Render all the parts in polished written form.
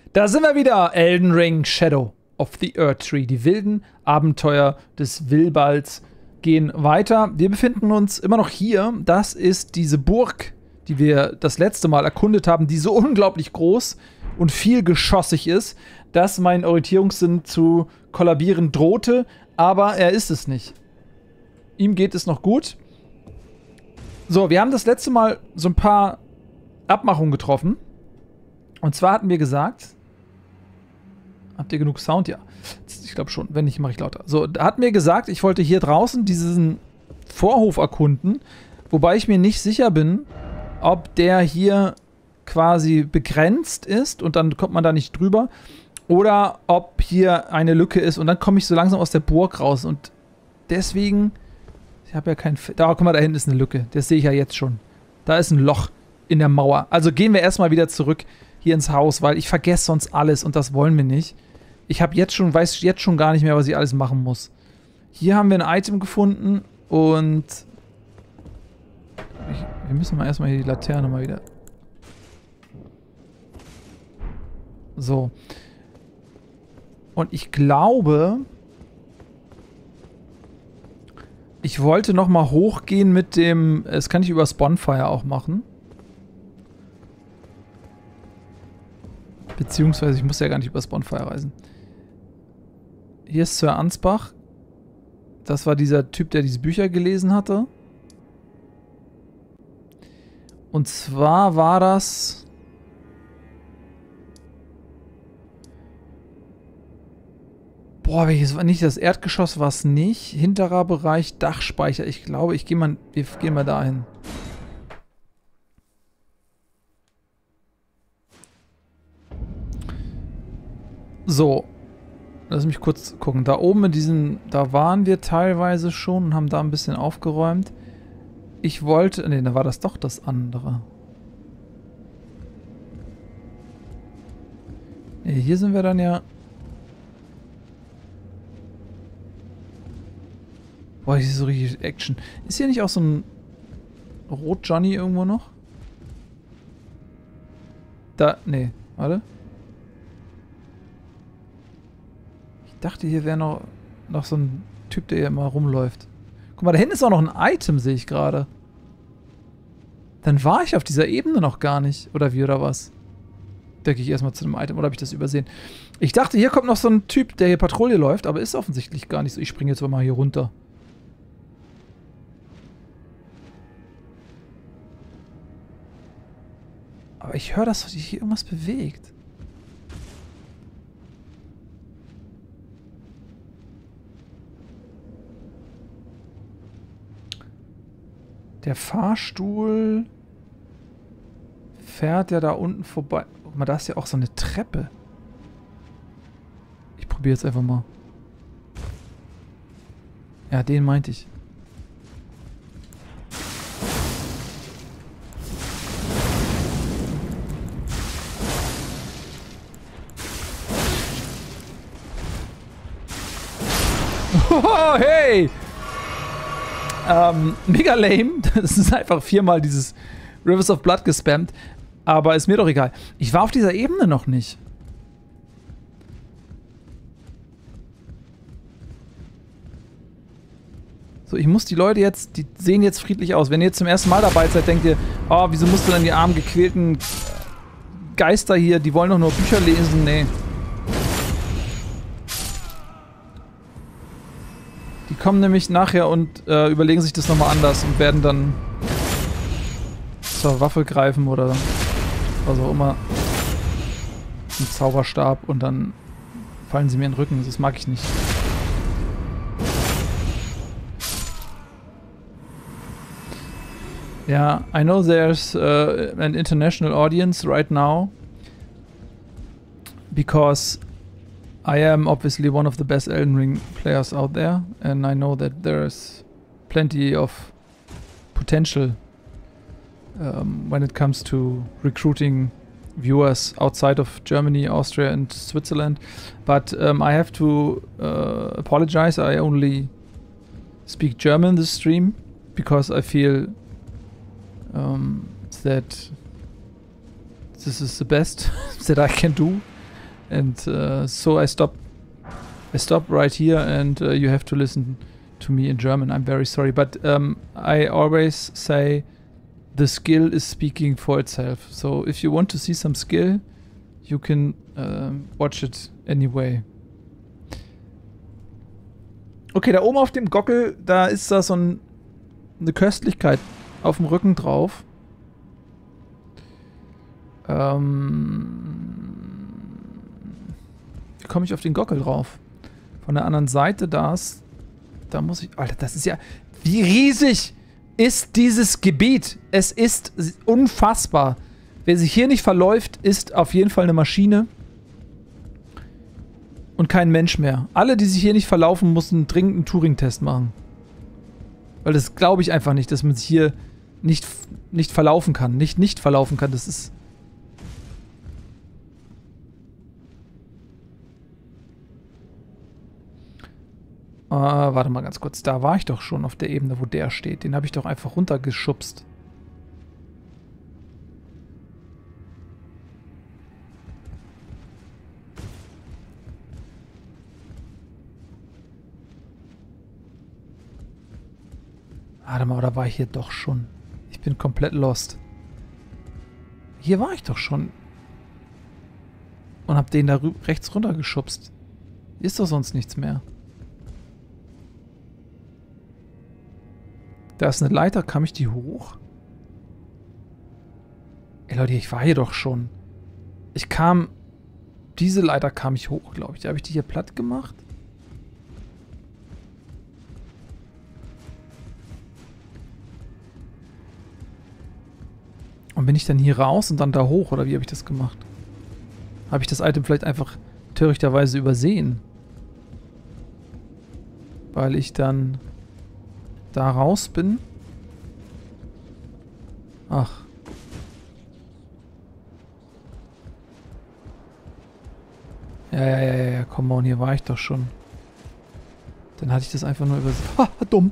Da sind wir wieder. Elden Ring Shadow of the Erdtree. Die wilden Abenteuer des Wilbalds gehen weiter. Wir befinden uns immer noch hier. Das ist diese Burg, die wir das letzte Mal erkundet haben, die so unglaublich groß und vielgeschossig ist, dass mein Orientierungssinn zu kollabieren drohte. Aber er ist es nicht. Ihm geht es noch gut. So, wir haben das letzte Mal so ein paar Abmachungen getroffen. Und zwar hatten wir gesagt... Habt ihr genug Sound? Ja. Ich glaube schon. Wenn nicht, mache ich lauter. So, da hatten wir gesagt, ich wollte hier draußen diesen Vorhof erkunden. Wobei ich mir nicht sicher bin, ob der hier quasi begrenzt ist und dann kommt man da nicht drüber. Oder ob hier eine Lücke ist und dann komme ich so langsam aus der Burg raus. Und deswegen... Ich habe ja kein... Da, guck mal, da hinten ist eine Lücke. Das sehe ich ja jetzt schon. Da ist ein Loch in der Mauer. Also gehen wir erstmal wieder zurück hier ins Haus, weil ich vergesse sonst alles und das wollen wir nicht. Ich habe weiß jetzt schon gar nicht mehr, was ich alles machen muss. Hier haben wir ein Item gefunden und wir müssen mal erstmal hier die Laterne mal wieder... So. Und ich glaube... Ich wollte noch mal hochgehen mit dem... Das kann ich über Bonfire auch machen. Beziehungsweise, ich muss ja gar nicht über Bonfire reisen. Hier ist Sir Ansbach. Das war dieser Typ, der diese Bücher gelesen hatte. Und zwar war das... Boah, welches war nicht das Erdgeschoss, war es nicht. Hinterer Bereich, Dachspeicher. Ich glaube, wir gehen mal dahin. So. Lass mich kurz gucken. Da oben in diesem, da waren wir teilweise schon und haben da ein bisschen aufgeräumt. Ich wollte, ne, da war das doch das andere. Ne, hier sind wir dann ja... Boah, hier ist so richtig Action. Ist hier nicht auch so ein Rot-Johnny irgendwo noch? Da, nee, warte. Ich dachte, hier wäre noch so ein Typ, der hier immer rumläuft. Guck mal, da hinten ist auch noch ein Item, sehe ich gerade. Dann war ich auf dieser Ebene noch gar nicht. Oder wie, oder was? Da gehe ich erstmal zu dem Item, oder habe ich das übersehen? Ich dachte, hier kommt noch so ein Typ, der hier Patrouille läuft, aber ist offensichtlich gar nicht so. Ich springe jetzt mal hier runter. Aber ich höre, dass sich hier irgendwas bewegt. Der Fahrstuhl fährt ja da unten vorbei. Guck mal, da ist ja auch so eine Treppe. Ich probiere jetzt einfach mal. Ja, den meinte ich. Oh, hey! Mega lame. Das ist einfach viermal dieses Rivers of Blood gespammt. Aber ist mir doch egal. Ich war auf dieser Ebene noch nicht. So, ich muss die Leute jetzt, die sehen jetzt friedlich aus. Wenn ihr jetzt zum ersten Mal dabei seid, denkt ihr, oh, wieso musst du dann die armen, gequälten Geister hier, die wollen doch nur Bücher lesen? Nee. Die kommen nämlich nachher und überlegen sich das nochmal anders und werden dann zur Waffe greifen oder was auch immer. Ein Zauberstab und dann fallen sie mir in den Rücken. Das mag ich nicht. Ja, I know there's an international audience right now because I am obviously one of the best Elden Ring players out there, and I know that there's plenty of potential when it comes to recruiting viewers outside of Germany, Austria and Switzerland. But I have to apologize, I only speak German this stream because I feel that this is the best that I can do. And so I stop right here and you have to listen to me in German. I'm very sorry, but I always say the skill is speaking for itself. So if you want to see some skill, you can watch it anyway. Okay, da oben auf dem Gockel, da ist da so eine Köstlichkeit auf dem Rücken drauf. Wie komme ich auf den Gockel drauf? Von der anderen Seite da muss ich... Alter, das ist ja... Wie riesig ist dieses Gebiet? Es ist unfassbar. Wer sich hier nicht verläuft, ist auf jeden Fall eine Maschine. Und kein Mensch mehr. Alle, die sich hier nicht verlaufen, müssen dringend einen Turing-Test machen. Weil das glaube ich einfach nicht, dass man sich hier nicht verlaufen kann. Nicht verlaufen kann. Das ist... warte mal ganz kurz. Da war ich doch schon auf der Ebene, wo der steht. Den habe ich doch einfach runtergeschubst. Warte mal, oder war ich hier doch schon? Ich bin komplett lost. Hier war ich doch schon. Und hab den da rechts runtergeschubst. Ist doch sonst nichts mehr. Da ist eine Leiter, kam ich die hoch? Ey Leute, ich war hier doch schon. Diese Leiter kam ich hoch, glaube ich. Habe ich die hier platt gemacht? Und bin ich dann hier raus und dann da hoch? Oder wie habe ich das gemacht? Habe ich das Item vielleicht einfach törichterweise übersehen? Weil ich dann da raus bin? Ach. Ja, come on, hier war ich doch schon. Dann hatte ich das einfach nur übersehen. Ha, dumm.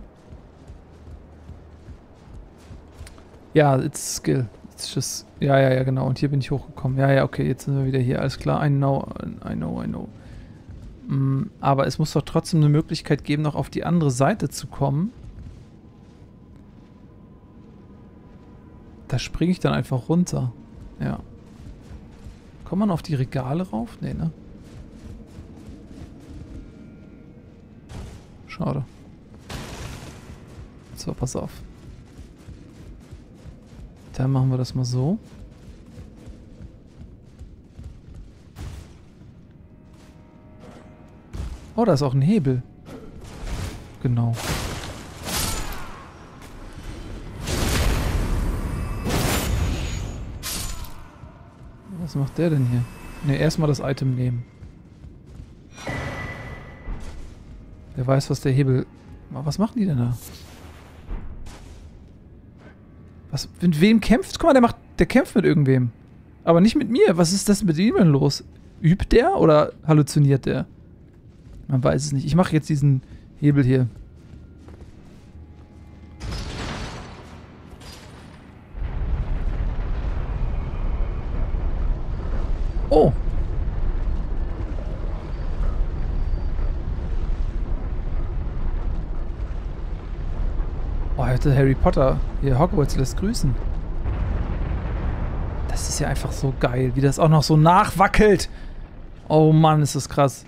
Ja, it's skill. It's just... Ja, genau. Und hier bin ich hochgekommen. Ja, okay, jetzt sind wir wieder hier. Alles klar. I know. Aber es muss doch trotzdem eine Möglichkeit geben, noch auf die andere Seite zu kommen. Da springe ich dann einfach runter. Ja. Kommt man auf die Regale rauf? Nee, ne? Schade. So, pass auf. Dann machen wir das mal so. Oh, da ist auch ein Hebel. Genau. Was macht der denn hier? Ne, erstmal das Item nehmen. Wer weiß, was der Hebel... Was machen die denn da? Was? Mit wem kämpft? Guck mal, der kämpft mit irgendwem. Aber nicht mit mir. Was ist das mit ihm denn los? Übt der oder halluziniert der? Man weiß es nicht. Ich mache jetzt diesen Hebel hier. Oh. Oh, heute Harry Potter. Hier, Hogwarts lässt grüßen. Das ist ja einfach so geil, wie das auch noch so nachwackelt. Oh Mann, ist das krass.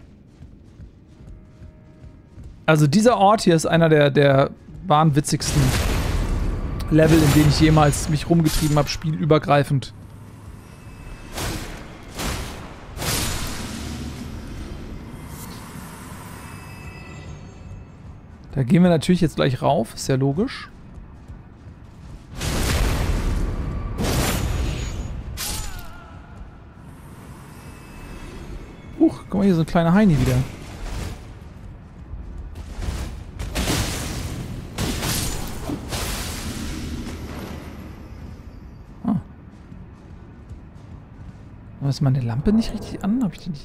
Also dieser Ort hier ist einer der wahnwitzigsten Level, in denen ich jemals mich rumgetrieben habe, spielübergreifend. Da gehen wir natürlich jetzt gleich rauf, ist ja logisch. Guck mal, hier so ein kleiner Heini wieder. Ah. Aber ist meine Lampe nicht richtig an? Hab ich die nicht?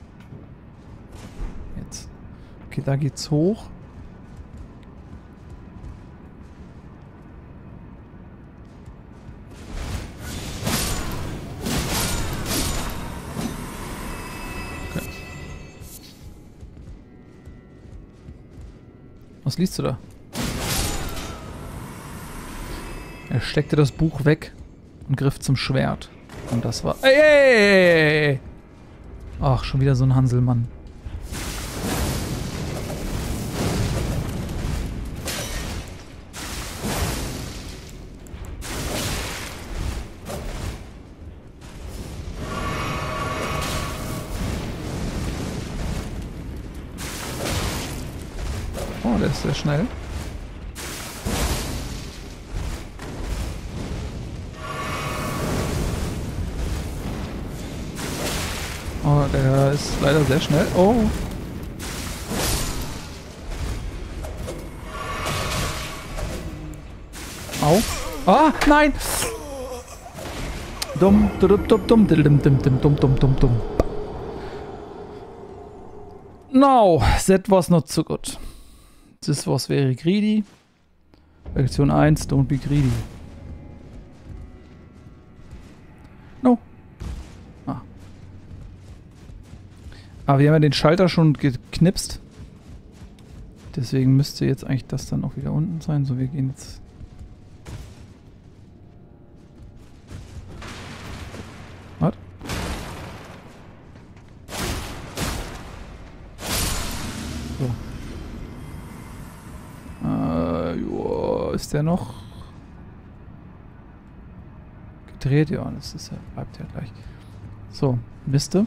Jetzt. Okay, da geht's hoch. Was liest du da? Er steckte das Buch weg und griff zum Schwert. Und das war... Ey! Ach, schon wieder so ein Hanselmann. Oh, der ist sehr schnell. Oh, der ist leider sehr schnell. Oh. Au. Ah, nein! Dumm, dumm, dumm, dumm, dumm, dumm, dumm, dumm, dumm, dumm. No, that was not so good. This was very greedy. Lektion 1, don't be greedy. No. Ah. Aber wir haben ja den Schalter schon geknipst. Deswegen müsste jetzt eigentlich das dann auch wieder unten sein. So, wir gehen jetzt... Was? So. Joa, ist der noch gedreht? Ja, das ist ja, bleibt ja gleich. So, Miste.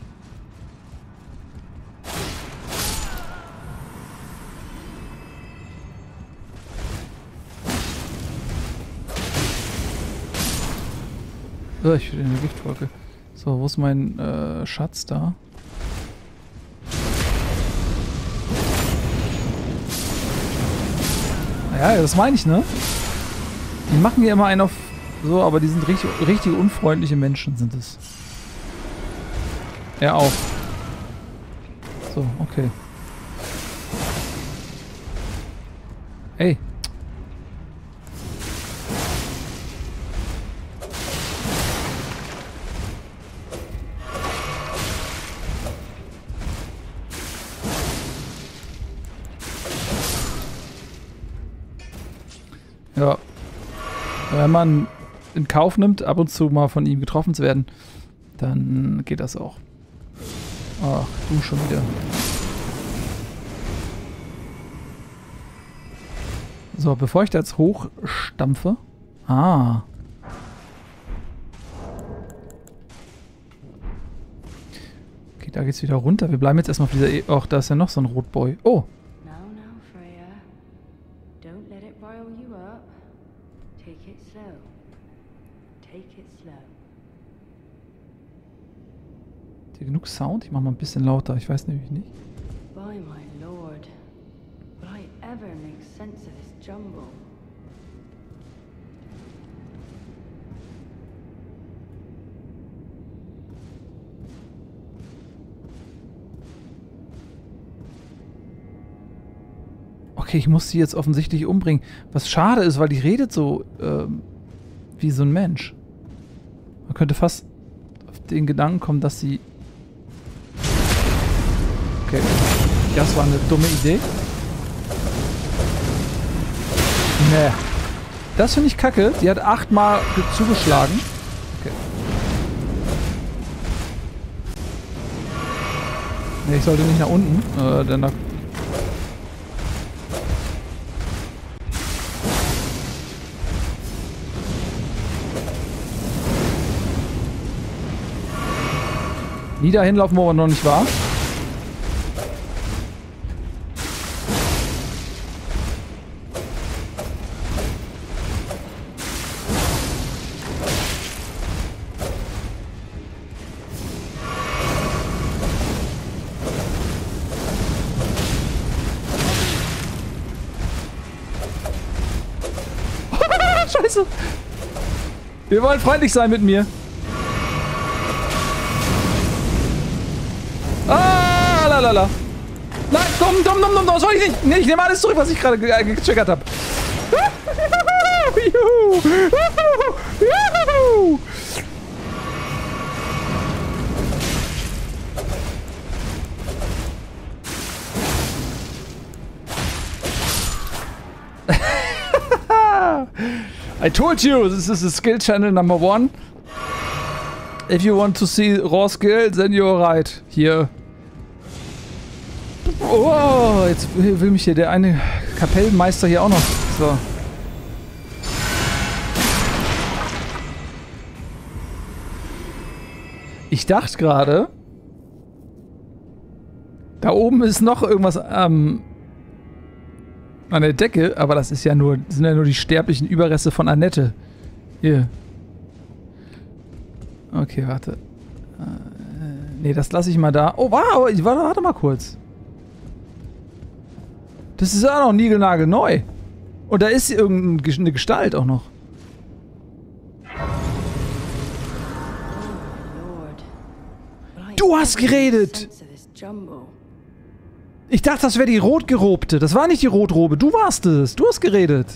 Ich will eine Giftwolke. So, wo ist mein Schatz da? Ja, das meine ich, ne? Die machen hier immer einen auf so, aber die sind richtig unfreundliche Menschen, sind es. Er auch. So, okay. Ey. Ja. Wenn man in Kauf nimmt, ab und zu mal von ihm getroffen zu werden, dann geht das auch. Ach, du schon wieder. So, bevor ich da jetzt hochstampfe. Ah. Okay, da geht's wieder runter. Wir bleiben jetzt erstmal auf dieser... Ach, da ist ja noch so ein Rotboy. Oh. Ist hier genug Sound? Ich mach mal ein bisschen lauter. Ich weiß nämlich nicht. By my lord, will I ever make sense of this jumble? Okay, ich muss sie jetzt offensichtlich umbringen. Was schade ist, weil die redet so wie so ein Mensch. Man könnte fast auf den Gedanken kommen, dass sie... Okay, das war eine dumme Idee. Nee. Das finde ich kacke. Die hat 8-mal zugeschlagen. Okay. Nee, ich sollte nicht nach unten, denn da... Nie dahin laufen, wo man noch nicht war. Scheiße! Wir wollen freundlich sein mit mir. Ah, lalala. Nein, dumm, das soll ich nicht. Nee, ich nehme alles zurück, was ich gerade getriggert habe. I told you, this is the skill channel number 1. If you want to see raw skill, then you're right. Hier. Oh, jetzt will mich hier der eine Kapellenmeister hier auch noch. So. Ich dachte gerade, da oben ist noch irgendwas an der Decke, aber das ist ja nur, sind ja nur die sterblichen Überreste von Annette. Hier. Okay, warte. Nee, das lasse ich mal da. Oh, wow, warte mal kurz. Das ist ja noch niegelnagelneu. Und da ist irgendeine Gestalt auch noch. Du hast geredet! Ich dachte, das wäre die Rotgerobte. Das war nicht die Rotrobe. Du warst es. Du hast geredet.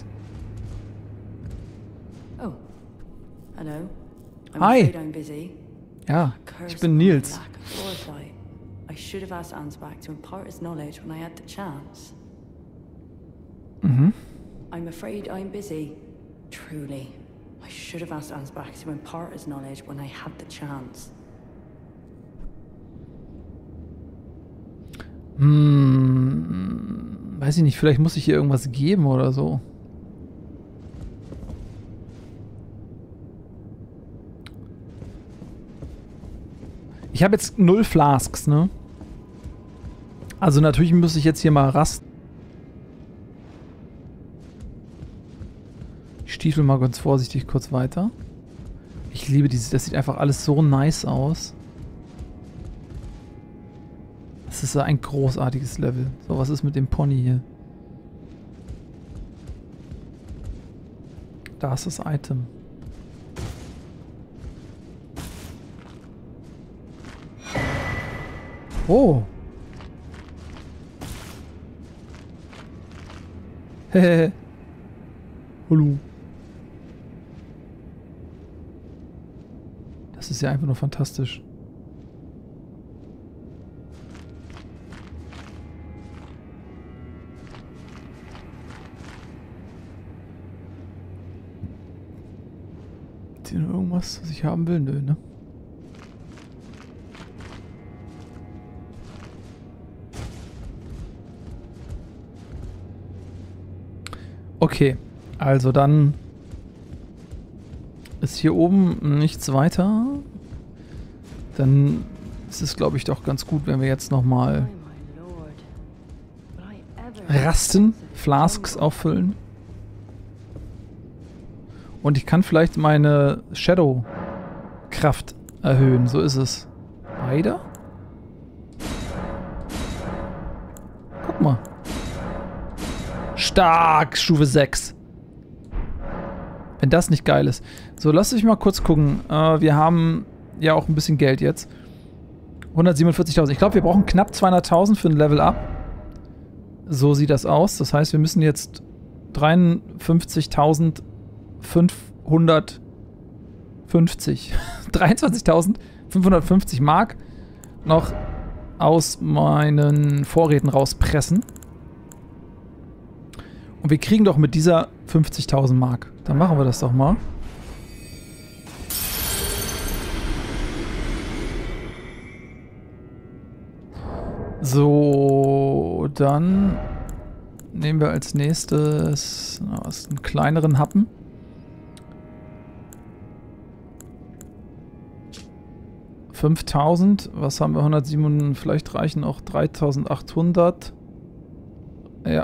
Oh. Hello. Hi. Ja, ich bin Nils. I should have asked Ansbach to impart his knowledge when I had the chance. Mhm. I'm afraid I'm busy. Truly. I should have asked Ansbach to impart his knowledge when I had the chance. Weiß ich nicht, vielleicht muss ich hier irgendwas geben oder so. Ich habe jetzt 0 Flasks, ne? Also natürlich muss ich jetzt hier mal rasten. Ich stiefel mal ganz vorsichtig kurz weiter. Ich liebe dieses, das sieht einfach alles so nice aus. Das ist ein großartiges Level. So, was ist mit dem Pony hier? Da ist das Item. Oh. Hehehe. Hallo. Das ist ja einfach nur fantastisch. Ist hier noch irgendwas, was ich haben will? Nö, ne? Okay, also dann ist hier oben nichts weiter. Dann ist es, glaube ich, doch ganz gut, wenn wir jetzt nochmal rasten, Flasks auffüllen. Und ich kann vielleicht meine Shadow-Kraft erhöhen, so ist es. Weiter? Guck mal. Stark, Stufe 6. Wenn das nicht geil ist. So, lass mich mal kurz gucken. Wir haben ja auch ein bisschen Geld jetzt. 147.000. Ich glaube, wir brauchen knapp 200.000 für ein Level Up. So sieht das aus. Das heißt, wir müssen jetzt 53.550 23.550 Mark noch aus meinen Vorräten rauspressen. Und wir kriegen doch mit dieser 50.000 Mark. Dann machen wir das doch mal. So, dann nehmen wir als nächstes einen kleineren Happen. $5.000. Was haben wir? 107. Vielleicht reichen auch 3.800. Ja.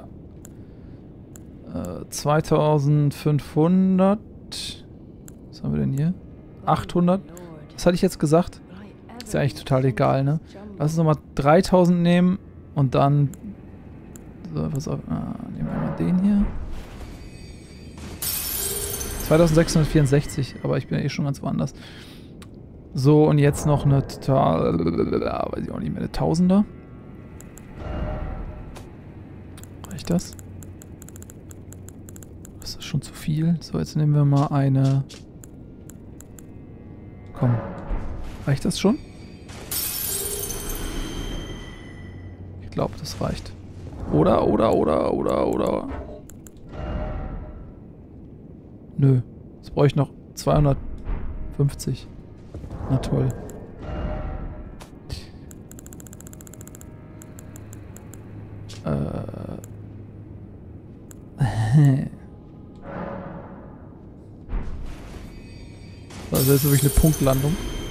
2.500. Was haben wir denn hier? 800. Was hatte ich jetzt gesagt? Ist ja eigentlich total egal, ne? Lass uns nochmal 3.000 nehmen und dann... So, pass auf. Nehmen wir mal den hier. 2.664, aber ich bin ja eh schon ganz woanders. So, und jetzt noch eine total... weiß ich auch nicht mehr, eine Tausender. Reicht das? Das ist schon zu viel. So, jetzt nehmen wir mal eine... Komm. Reicht das schon? Ich glaube, das reicht. Oder. Nö. brauche ich noch 250. Na toll. Also jetzt wirklich eine Punktlandung.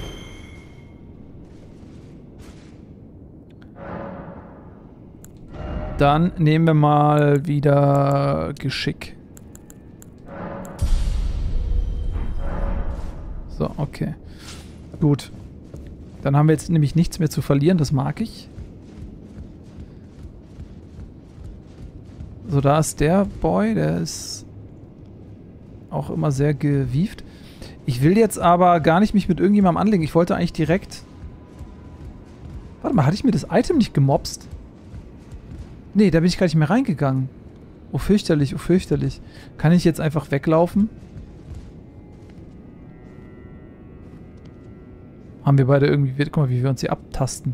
Dann nehmen wir mal wieder Geschick. So, okay. Gut. Dann haben wir jetzt nämlich nichts mehr zu verlieren, das mag ich. So, da ist der Boy, der ist auch immer sehr gewieft. Ich will jetzt aber gar nicht mich mit irgendjemandem anlegen. Ich wollte eigentlich direkt... Warte mal, hatte ich mir das Item nicht gemobst? Nee, da bin ich gar nicht mehr reingegangen. Oh, fürchterlich, oh, fürchterlich. Kann ich jetzt einfach weglaufen? Haben wir beide irgendwie... Guck mal, wie wir uns hier abtasten.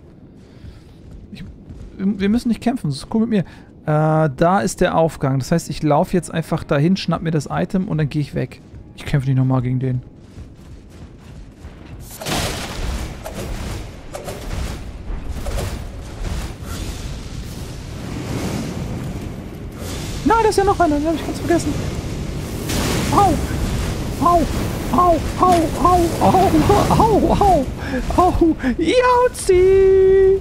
Wir müssen nicht kämpfen, das ist cool mit mir. Da ist der Aufgang. Das heißt, ich laufe jetzt einfach dahin, schnapp mir das Item und dann gehe ich weg. Ich kämpfe nicht nochmal gegen den. Nein, da ist ja noch einer, den habe ich ganz vergessen. Au! Au! Au! Au! Au! Au! Au! Au! Au! Jauzi!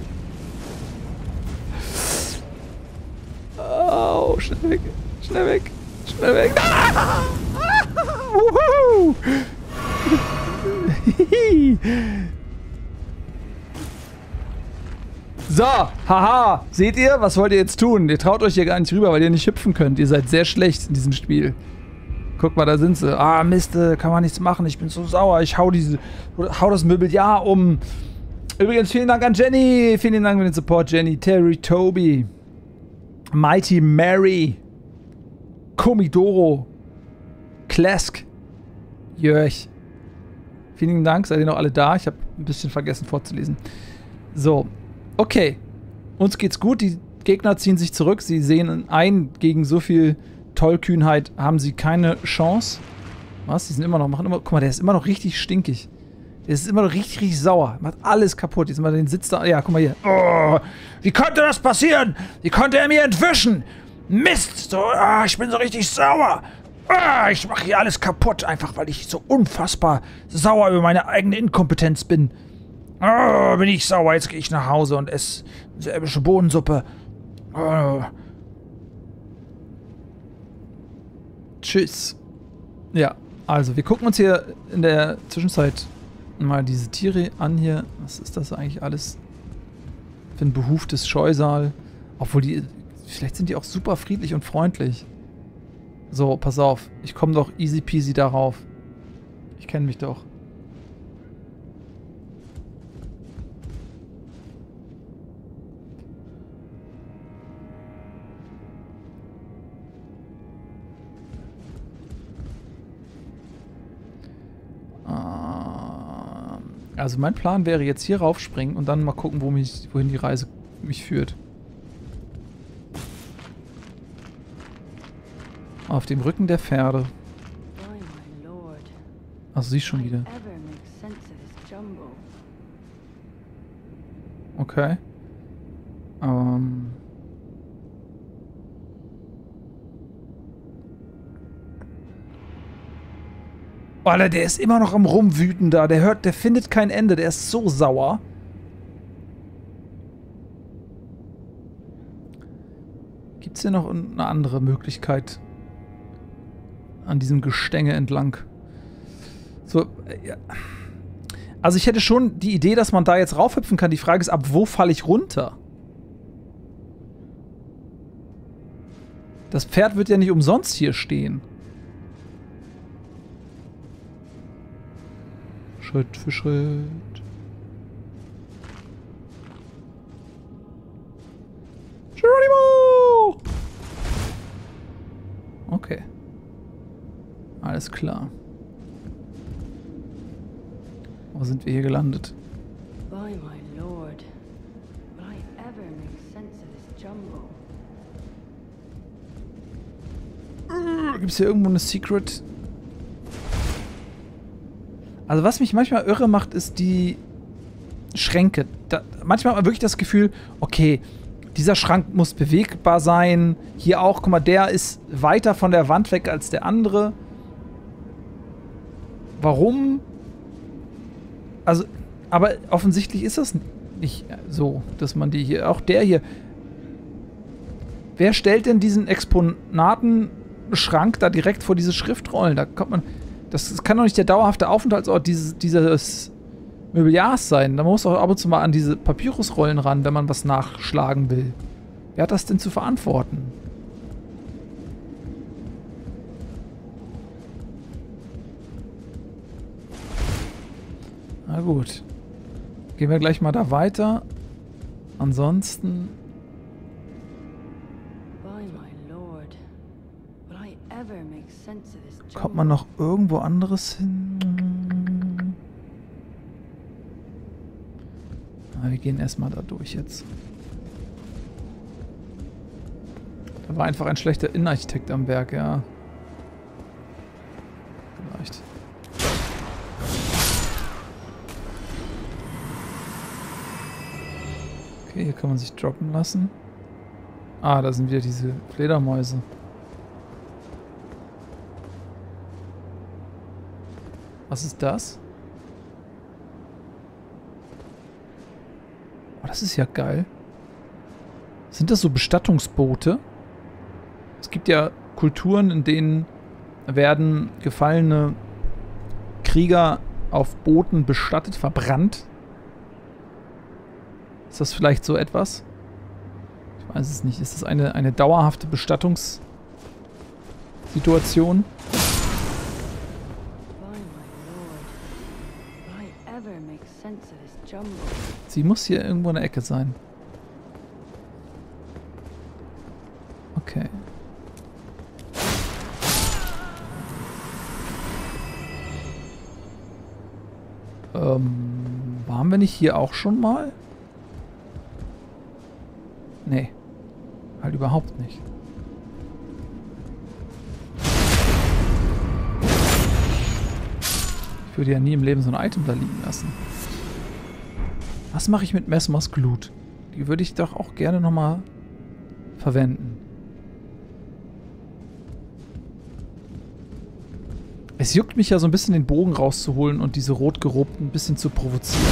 Oh, schnell weg! Schnell weg! Schnell weg! Ah! Wuhu! So, haha, seht ihr? Was wollt ihr jetzt tun? Ihr traut euch hier gar nicht rüber, weil ihr nicht hüpfen könnt. Ihr seid sehr schlecht in diesem Spiel. Guck mal, da sind sie. Ah, Mist, kann man nichts machen. Ich bin so sauer. Ich hau das Mobiliar um. Übrigens, vielen Dank an Jenny. Vielen Dank für den Support, Jenny. Terry, Toby. Mighty Mary. Komidoro. Klesk. Jörg. Vielen Dank. Seid ihr noch alle da? Ich habe ein bisschen vergessen vorzulesen. So. Okay, uns geht's gut, die Gegner ziehen sich zurück, sie sehen ein, gegen so viel Tollkühnheit haben sie keine Chance. Was? Die sind immer noch, guck mal, der ist immer noch richtig stinkig. Der ist immer noch richtig sauer, macht alles kaputt. Jetzt mal den Sitz da, ja, guck mal hier. Oh, wie konnte das passieren? Wie konnte er mir entwischen? Mist, so, ich bin so richtig sauer. Ich mache hier alles kaputt, einfach weil ich so unfassbar sauer über meine eigene Inkompetenz bin. Oh, bin ich sauer. Jetzt gehe ich nach Hause und esse serbische Bohnensuppe. Oh. Tschüss. Ja, also wir gucken uns hier in der Zwischenzeit mal diese Tiere an hier. Was ist das eigentlich alles für ein behuftes Scheusal? Obwohl die, vielleicht sind die auch super friedlich und freundlich. So, pass auf. Ich komme doch easy peasy darauf. Ich kenne mich doch. Also mein Plan wäre jetzt hier raufspringen und dann mal gucken, wohin die Reise mich führt. Auf dem Rücken der Pferde. Ach, sie schon wieder. Okay. Alter, der ist immer noch am Rumwüten da. Der findet kein Ende. Der ist so sauer. Gibt es hier noch eine andere Möglichkeit? An diesem Gestänge entlang. So, ja. Also ich hätte schon die Idee, dass man da jetzt raufhüpfen kann. Die Frage ist, ab wo falle ich runter? Das Pferd wird ja nicht umsonst hier stehen. Schritt für Schritt. Geronimo! Okay. Alles klar. Wo sind wir hier gelandet? By my lord, will I ever make sense of this jumble? Gibt es hier irgendwo eine Secret? Also was mich manchmal irre macht, ist die Schränke. Manchmal hat man wirklich das Gefühl, okay, dieser Schrank muss bewegbar sein. Hier auch, guck mal, der ist weiter von der Wand weg als der andere. Warum? Also, aber offensichtlich ist das nicht so, dass man die hier, auch der hier. Wer stellt denn diesen Exponatenschrank da direkt vor diese Schriftrollen? Da kommt man. Das kann doch nicht der dauerhafte Aufenthaltsort dieses Mobiliars sein. Da muss auch ab und zu mal an diese Papyrusrollen ran, wenn man was nachschlagen will. Wer hat das denn zu verantworten? Na gut. Gehen wir gleich mal da weiter. Ansonsten... Kommt man noch irgendwo anderes hin? Na, wir gehen erstmal da durch jetzt. Da war einfach ein schlechter Innenarchitekt am Werk, ja. Vielleicht. Okay, hier kann man sich droppen lassen. Ah, da sind wieder diese Fledermäuse. Was ist das? Oh, das ist ja geil. Sind das so Bestattungsboote? Es gibt ja Kulturen, in denen werden gefallene Krieger auf Booten bestattet, verbrannt. Ist das vielleicht so etwas? Ich weiß es nicht. Ist das eine dauerhafte Bestattungssituation? Sie muss hier irgendwo in der Ecke sein. Okay. Waren wir nicht hier auch schon mal? Nee. Halt überhaupt nicht. Ich würde ja nie im Leben so ein Item da liegen lassen. Was mache ich mit Messmers Glut? Die würde ich doch auch gerne nochmal verwenden. Es juckt mich ja so ein bisschen, den Bogen rauszuholen und diese Rotgerobten ein bisschen zu provozieren.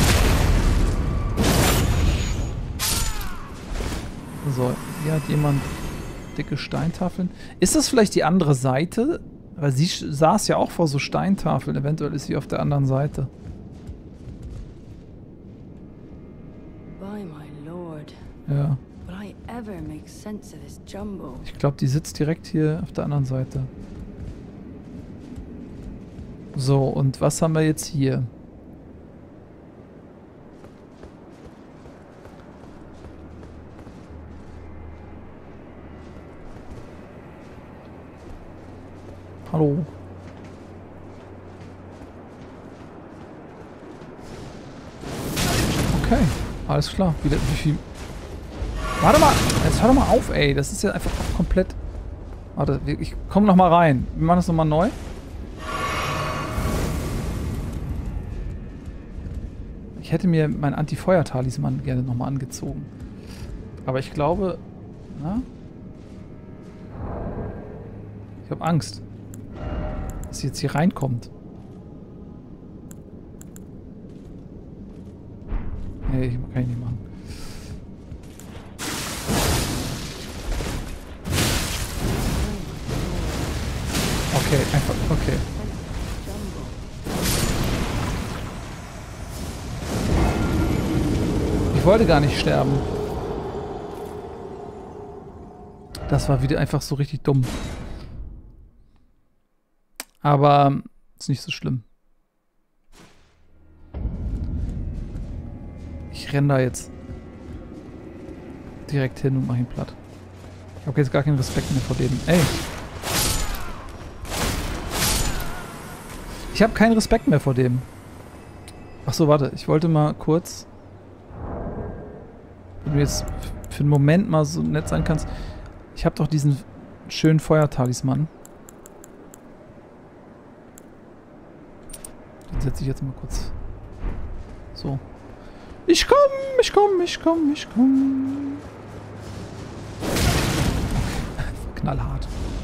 So, hier hat jemand dicke Steintafeln. Ist das vielleicht die andere Seite? Weil sie saß ja auch vor so Steintafeln. Eventuell ist sie auf der anderen Seite. Ja. Ich glaube, die sitzt direkt hier auf der anderen Seite. So, und was haben wir jetzt hier? Hallo. Okay, alles klar. Wie viel... Warte mal, jetzt hör doch mal auf, ey. Das ist ja einfach komplett... Warte, ich komme noch mal rein. Wir machen das nochmal neu. Ich hätte mir meinen Anti-Feuer-Talisman gerne nochmal angezogen. Aber ich glaube... Na? Ich habe Angst, dass sie jetzt hier reinkommt. Nee, kann ich nicht machen. Okay, einfach, okay. Ich wollte gar nicht sterben. Das war wieder einfach so richtig dumm. Aber ist nicht so schlimm. Ich renne da jetzt direkt hin und mache ihn platt. Ich habe jetzt gar keinen Respekt mehr vor dem. Ey! Ich habe keinen Respekt mehr vor dem. Achso, warte. Ich wollte mal kurz... Wenn du jetzt für einen Moment mal so nett sein kannst. Ich habe doch diesen schönen Feuertalisman. setze ich jetzt mal kurz. So. Ich komm, ich komm, ich komm, ich komm. Okay. Knallhart.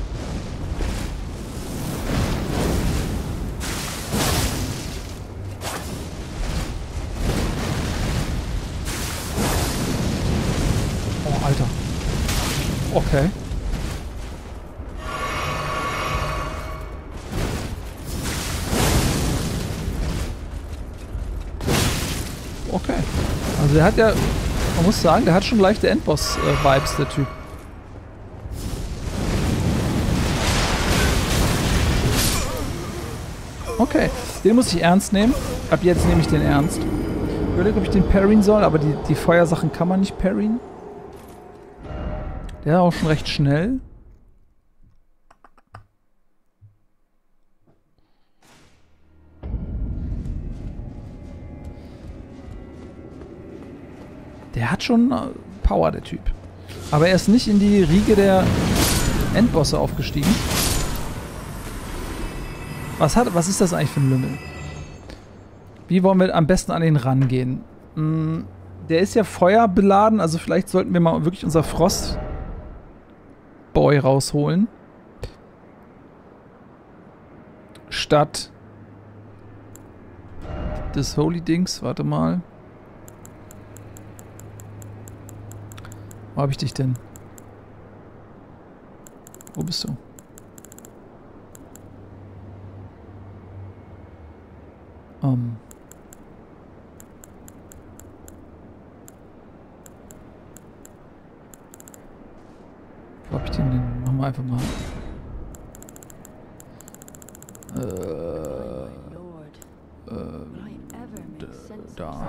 Oh, Alter. Okay. Okay. Also der hat ja, man muss sagen, der hat schon leichte Endboss-Vibes, der Typ. Okay, den muss ich ernst nehmen. Ab jetzt nehme ich den ernst. Ich überlege, ob ich den parryen soll, aber die Feuersachen kann man nicht parryen. Der ist auch schon recht schnell. Der hat schon Power, der Typ. Aber er ist nicht in die Riege der Endbosse aufgestiegen. Was ist das eigentlich für ein Lümmel? Wie wollen wir am besten an ihn rangehen? Der ist ja feuerbeladen, also vielleicht sollten wir mal wirklich unser Frostboy rausholen. Statt des Holy-Dings. Warte mal. Wo hab ich dich denn? Wo bist du? Wo hab ich den denn? Machen wir einfach mal. Da.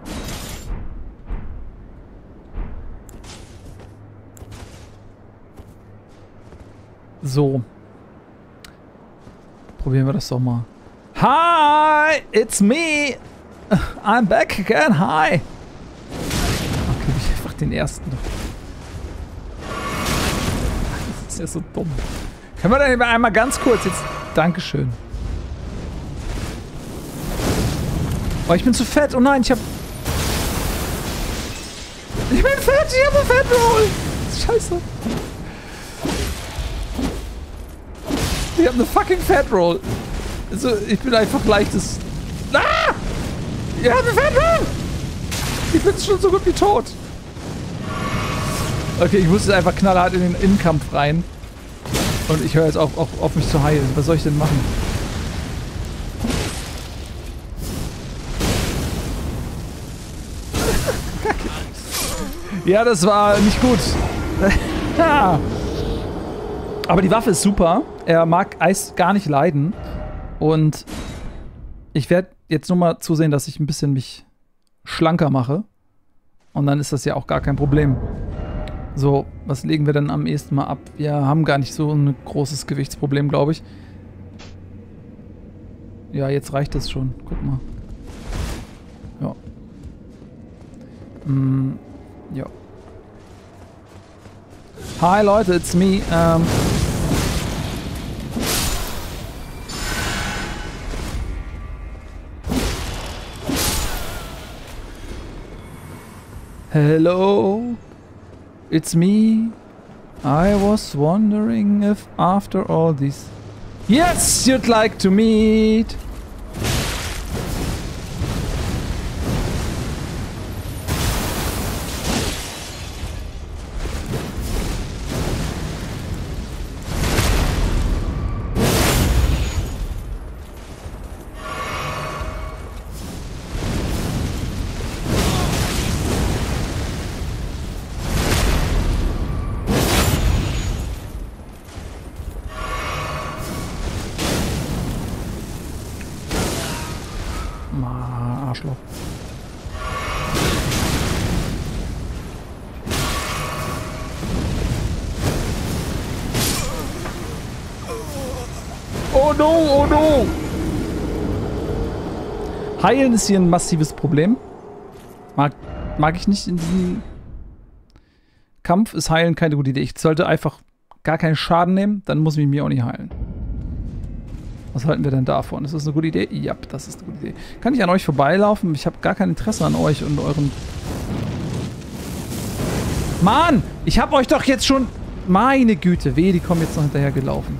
So. Probieren wir das doch mal. Hi, it's me. I'm back again. Hi. Okay, ich einfach den ersten. Das ist ja so dumm. Können wir dann einmal ganz kurz jetzt. Dankeschön. Oh, ich bin zu fett. Oh nein, ich bin fett. Ich habe einen Fat-Roll. Scheiße. Ich habe eine fucking Fat-Roll. Also, ich bin einfach leichtes... Ah! Ihr habt eine Fat-Roll! Ich bin schon so gut wie tot. Okay, ich muss jetzt einfach knallhart in den Innenkampf rein. Und ich höre jetzt auf mich zu heilen. Was soll ich denn machen? Ja, das war nicht gut. Aber die Waffe ist super. Er mag Eis gar nicht leiden. Und ich werde jetzt nur mal zusehen, dass ich ein bisschen mich schlanker mache. Und dann ist das ja auch gar kein Problem. So, was legen wir dann am ehesten mal ab? Wir haben gar nicht so ein großes Gewichtsproblem, glaube ich. Ja, jetzt reicht das schon. Guck mal. Ja. Ja. Hi Leute, it's me. Hello, it's me. I was wondering if after all this... Yes, you'd like to meet. Arschloch. Oh no, oh no! Heilen ist hier ein massives Problem. Mag ich nicht in diesem Kampf. Ist Heilen keine gute Idee. Ich sollte einfach gar keinen Schaden nehmen, dann muss ich mir auch nicht heilen. Was halten wir denn davon? Ist das eine gute Idee? Ja, das ist eine gute Idee. Kann ich an euch vorbeilaufen? Ich habe gar kein Interesse an euch und euren... Mann! Ich habe euch doch jetzt schon... Meine Güte, weh, die kommen jetzt noch hinterher gelaufen.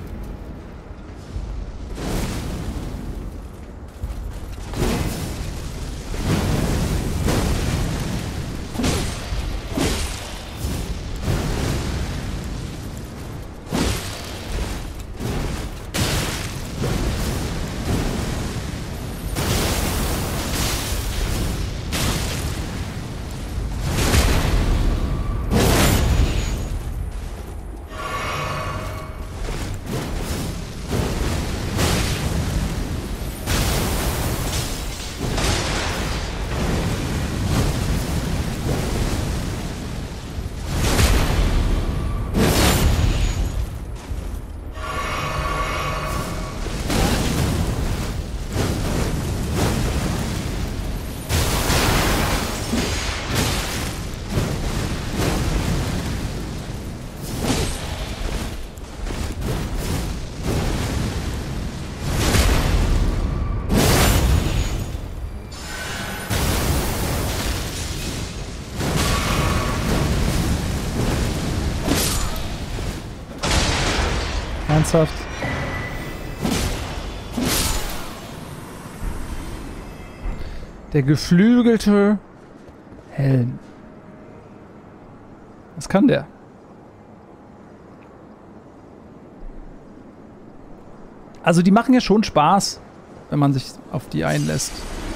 Ernsthaft? Der geflügelte Helm. Was kann der? Also die machen ja schon Spaß, wenn man sich auf die einlässt.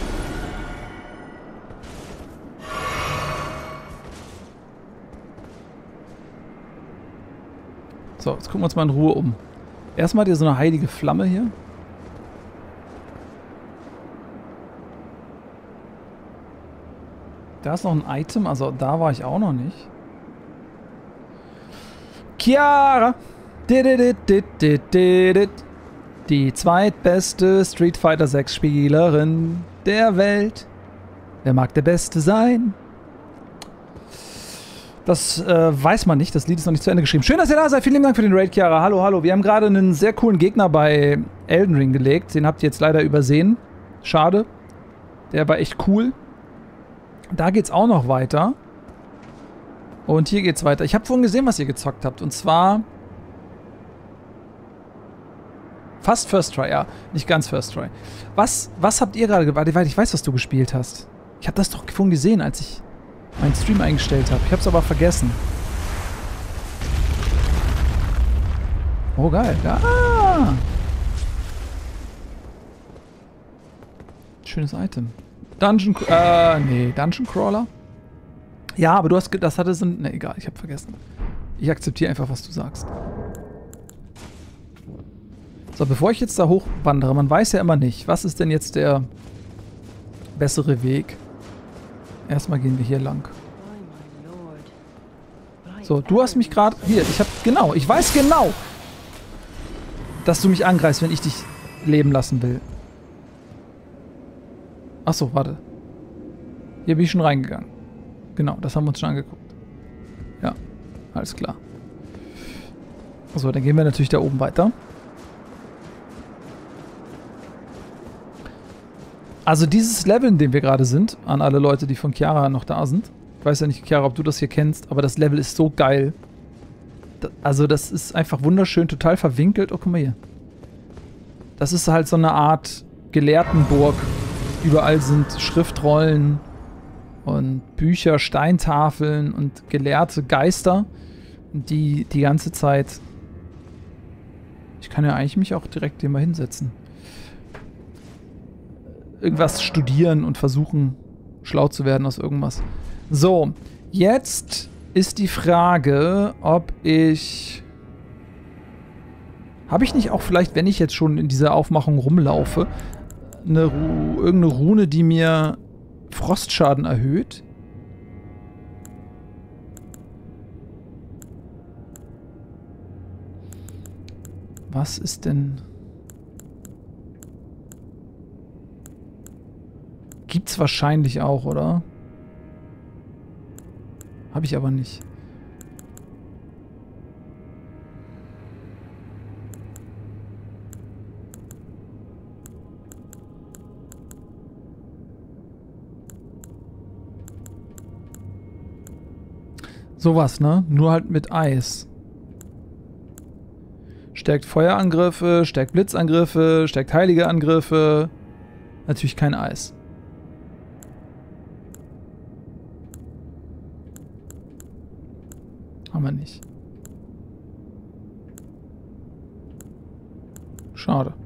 So, jetzt gucken wir uns mal in Ruhe um. Erstmal hat ihr so eine heilige Flamme hier. Da ist noch ein Item, also da war ich auch noch nicht. Chiara! Die zweitbeste Street Fighter 6 Spielerin der Welt. Wer mag der Beste sein? Das weiß man nicht. Das Lied ist noch nicht zu Ende geschrieben. Schön, dass ihr da seid. Vielen Dank für den Raid, Chiara. Hallo, hallo. Wir haben gerade einen sehr coolen Gegner bei Elden Ring gelegt. Den habt ihr jetzt leider übersehen. Schade. Der war echt cool. Da geht's auch noch weiter. Und hier geht's weiter. Ich habe vorhin gesehen, was ihr gezockt habt. Und zwar... Fast First Try, ja. Nicht ganz First Try. Was habt ihr gerade... Warte, ich weiß, was du gespielt hast. Ich habe das doch vorhin gesehen, als ich meinen Stream eingestellt habe. Ich habe es aber vergessen. Oh, geil. Ah! Schönes Item. Dungeon Crawler? Ja, aber du hast... Das hatte so ein... Ne, egal. Ich habe vergessen. Ich akzeptiere einfach, was du sagst. So, bevor ich jetzt da hochwandere, man weiß ja immer nicht, was ist denn jetzt der bessere Weg? Erstmal gehen wir hier lang. So, du hast mich gerade... Hier, ich weiß genau, dass du mich angreifst, wenn ich dich leben lassen will. Achso, warte. Hier bin ich schon reingegangen. Genau, das haben wir uns schon angeguckt. Ja, alles klar. So, dann gehen wir natürlich da oben weiter. Also dieses Level, in dem wir gerade sind, an alle Leute, die von Chiara noch da sind. Ich weiß ja nicht, Chiara, ob du das hier kennst, aber das Level ist so geil. Also das ist einfach wunderschön, total verwinkelt. Oh, guck mal hier. Das ist halt so eine Art Gelehrtenburg. Überall sind Schriftrollen und Bücher, Steintafeln und gelehrte Geister, die die ganze Zeit... Ich kann ja eigentlich mich auch direkt hier mal hinsetzen. Irgendwas studieren und versuchen, schlau zu werden aus irgendwas. So, jetzt ist die Frage, ob ich... Habe ich nicht auch vielleicht, wenn ich jetzt schon in dieser Aufmachung rumlaufe, irgendeine Rune, die mir Frostschaden erhöht? Was ist denn... Gibt's wahrscheinlich auch, oder? Habe ich aber nicht. Sowas, ne? Nur halt mit Eis. Stärkt Feuerangriffe, stärkt Blitzangriffe, stärkt heilige Angriffe. Natürlich kein Eis. Haben wir nicht. Schade.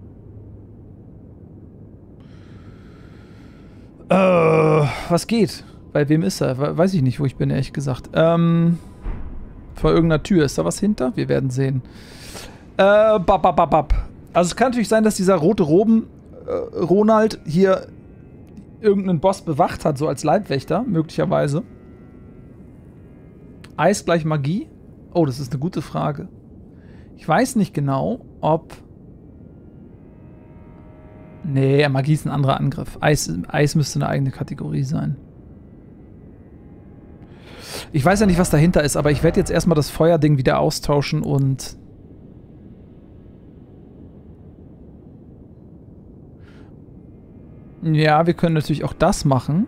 Was geht? Bei wem ist er? Weiß ich nicht, wo ich bin, ehrlich gesagt. Vor irgendeiner Tür. Ist da was hinter? Wir werden sehen. Also es kann natürlich sein, dass dieser rote Roben Ronald hier irgendeinen Boss bewacht hat, so als Leibwächter, möglicherweise. Eis gleich Magie? Oh, das ist eine gute Frage. Ich weiß nicht genau, ob... Nee, Magie ist ein anderer Angriff. Eis müsste eine eigene Kategorie sein. Ich weiß ja nicht, was dahinter ist, aber ich werde jetzt erstmal das Feuerding wieder austauschen und... Ja, wir können natürlich auch das machen.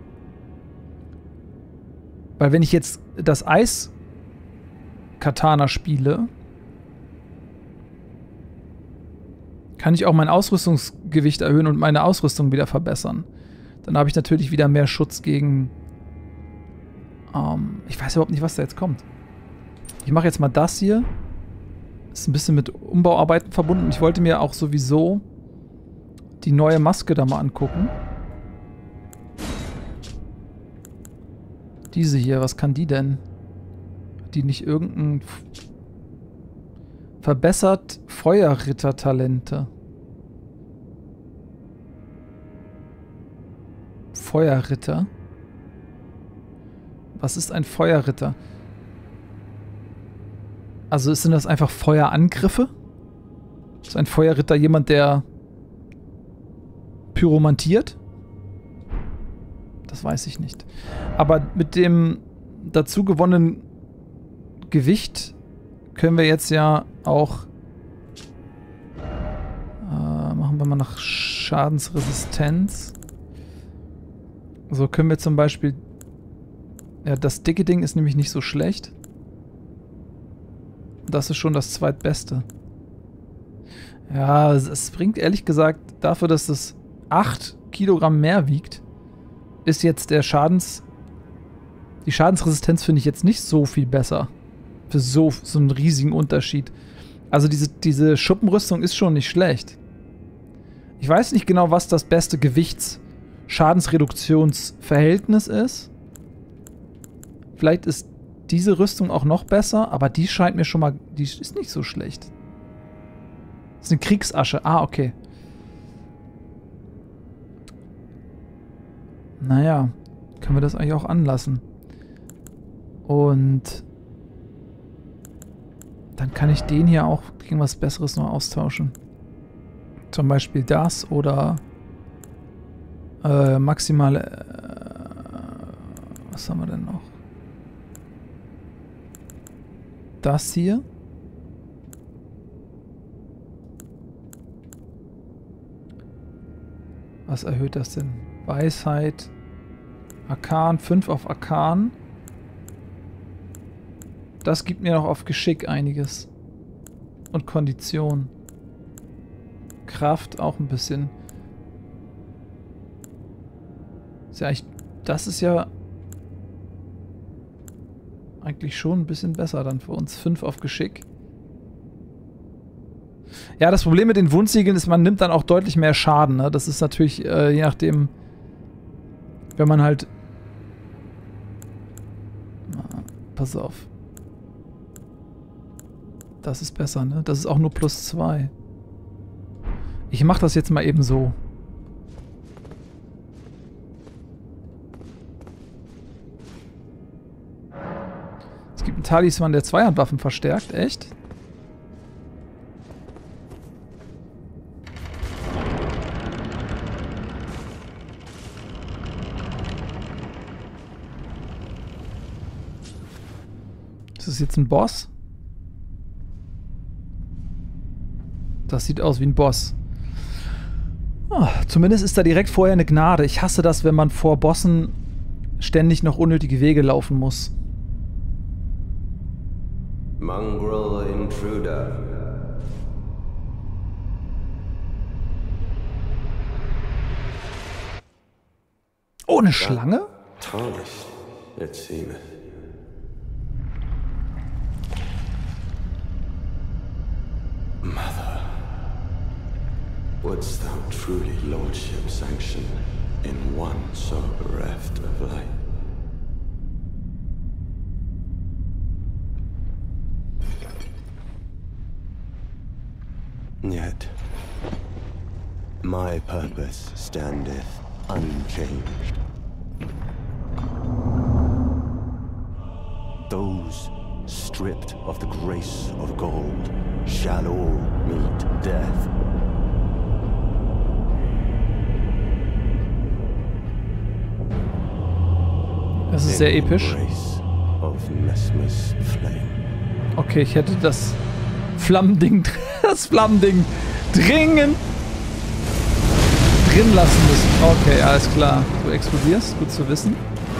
Weil wenn ich jetzt das Eis-Katana spiele, kann ich auch mein Ausrüstungsgewicht erhöhen und meine Ausrüstung wieder verbessern. Dann habe ich natürlich wieder mehr Schutz gegen... ich weiß überhaupt nicht, was da jetzt kommt. Ich mache jetzt mal das hier. Ist ein bisschen mit Umbauarbeiten verbunden. Ich wollte mir auch sowieso die neue Maske da mal angucken. Diese hier, was kann die denn? Hat die nicht irgendein... Verbessert Feuerritter-Talente. Feuerritter? Was ist ein Feuerritter? Also sind das einfach Feuerangriffe? Ist ein Feuerritter jemand, der pyromantiert? Das weiß ich nicht. Aber mit dem dazu gewonnenen Gewicht können wir jetzt ja auch machen wir mal nach Schadensresistenz. So können wir zum Beispiel ja, das dicke Ding ist nämlich nicht so schlecht. Das ist schon das zweitbeste. Ja, es bringt ehrlich gesagt dafür, dass das 8 Kilogramm mehr wiegt, ist jetzt die Schadensresistenz finde ich jetzt nicht so viel besser. Für so einen riesigen Unterschied. Also diese Schuppenrüstung ist schon nicht schlecht. Ich weiß nicht genau, was das beste Gewichts-Schadensreduktionsverhältnis ist. Vielleicht ist diese Rüstung auch noch besser, aber die scheint mir schon mal... Die ist nicht so schlecht. Das ist eine Kriegsasche. Ah, okay. Naja, können wir das eigentlich auch anlassen. Und dann kann ich den hier auch gegen was Besseres noch austauschen. Zum Beispiel das oder maximale... was haben wir denn noch? Das hier. Was erhöht das denn? Weisheit. Arkan, 5 auf Arkan. Das gibt mir noch auf Geschick einiges. Und Kondition. Kraft auch ein bisschen. Ist ja eigentlich, das ist ja eigentlich schon ein bisschen besser dann für uns. 5 auf Geschick. Ja, das Problem mit den Wundsiegeln ist, man nimmt dann auch deutlich mehr Schaden. Ne? Das ist natürlich, je nachdem, wenn man halt... Pass auf. Das ist besser, ne? Das ist auch nur +2. Ich mach das jetzt mal eben so. Es gibt einen Talisman, der Zweihandwaffen verstärkt. Echt? Ist das jetzt ein Boss? Das sieht aus wie ein Boss. Oh, zumindest ist da direkt vorher eine Gnade. Ich hasse das, wenn man vor Bossen ständig noch unnötige Wege laufen muss. Mongrel intruder. Oh, eine Schlange? Tarnished, it seemeth. Mother, wouldst thou truly lordship sanction in one so bereft of light? Yet, my purpose standeth unchanged. Those stripped of the grace of gold shall all meet death. Das ist sehr episch. Embrace of Messmer's flame. Okay, ich hätte das Flammending dringend drin lassen müssen. Okay, alles klar. Du explodierst, gut zu wissen.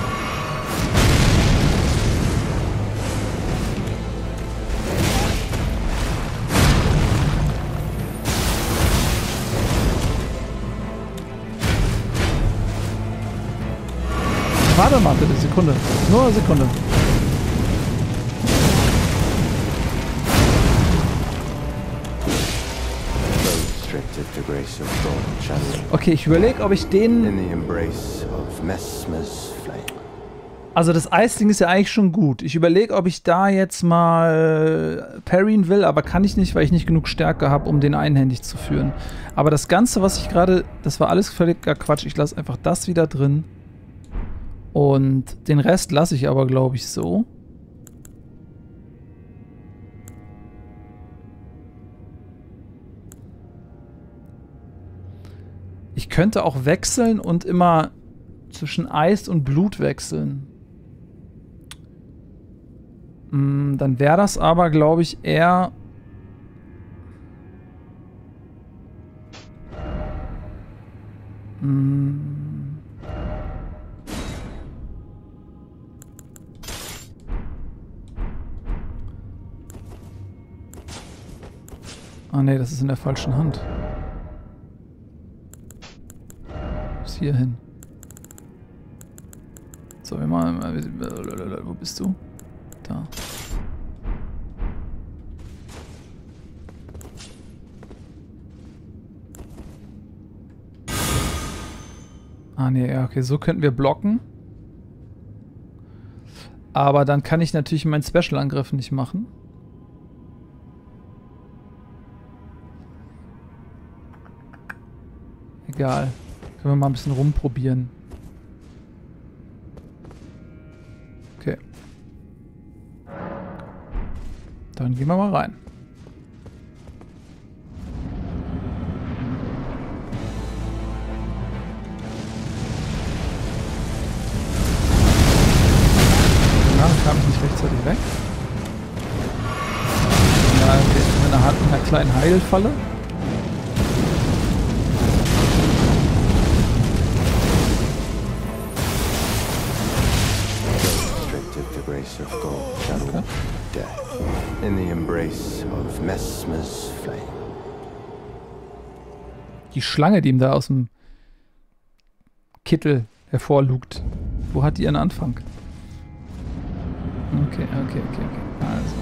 Warte mal bitte, Sekunde. Nur eine Sekunde. Okay, ich überlege, ob ich den... Also das Eisding ist ja eigentlich schon gut. Ich überlege, ob ich da jetzt mal parryen will, aber kann ich nicht, weil ich nicht genug Stärke habe, um den einhändig zu führen. Aber das Ganze, was ich gerade... Das war alles völliger Quatsch. Ich lasse einfach das wieder drin. Und den Rest lasse ich aber, glaube ich, so. Ich könnte auch wechseln und immer zwischen Eis und Blut wechseln. Dann wäre das aber, glaube ich, eher... Ah ne, das ist in der falschen Hand. Bis hierhin. So, wir mal... Wo bist du? Da. Ah ne, ja, okay, so könnten wir blocken. Aber dann kann ich natürlich meinen Special-Angriff nicht machen. Egal. Können wir mal ein bisschen rumprobieren. Okay. Dann gehen wir mal rein. Na, kam ich nicht rechtzeitig weg. Ja, okay, in einer kleinen Heilfalle. Of gold shadow death in the embrace of Messmer's flame. Die Schlange, die ihm da aus dem Kittel hervorlugt. Wo hat die ihren Anfang? Okay. Also.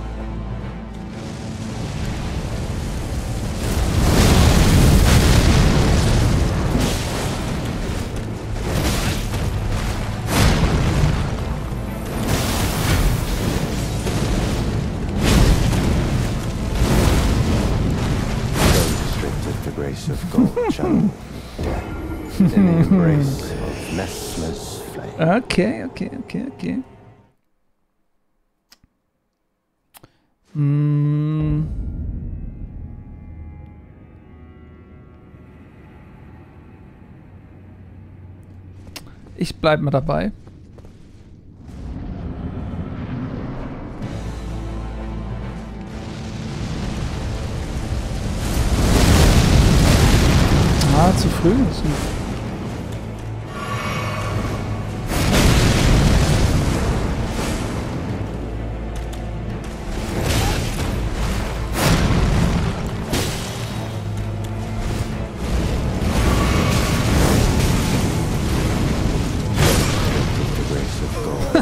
Of gold channel in the embrace of Messmer's flame. Okay. Ich bleib mal dabei. Zu früh.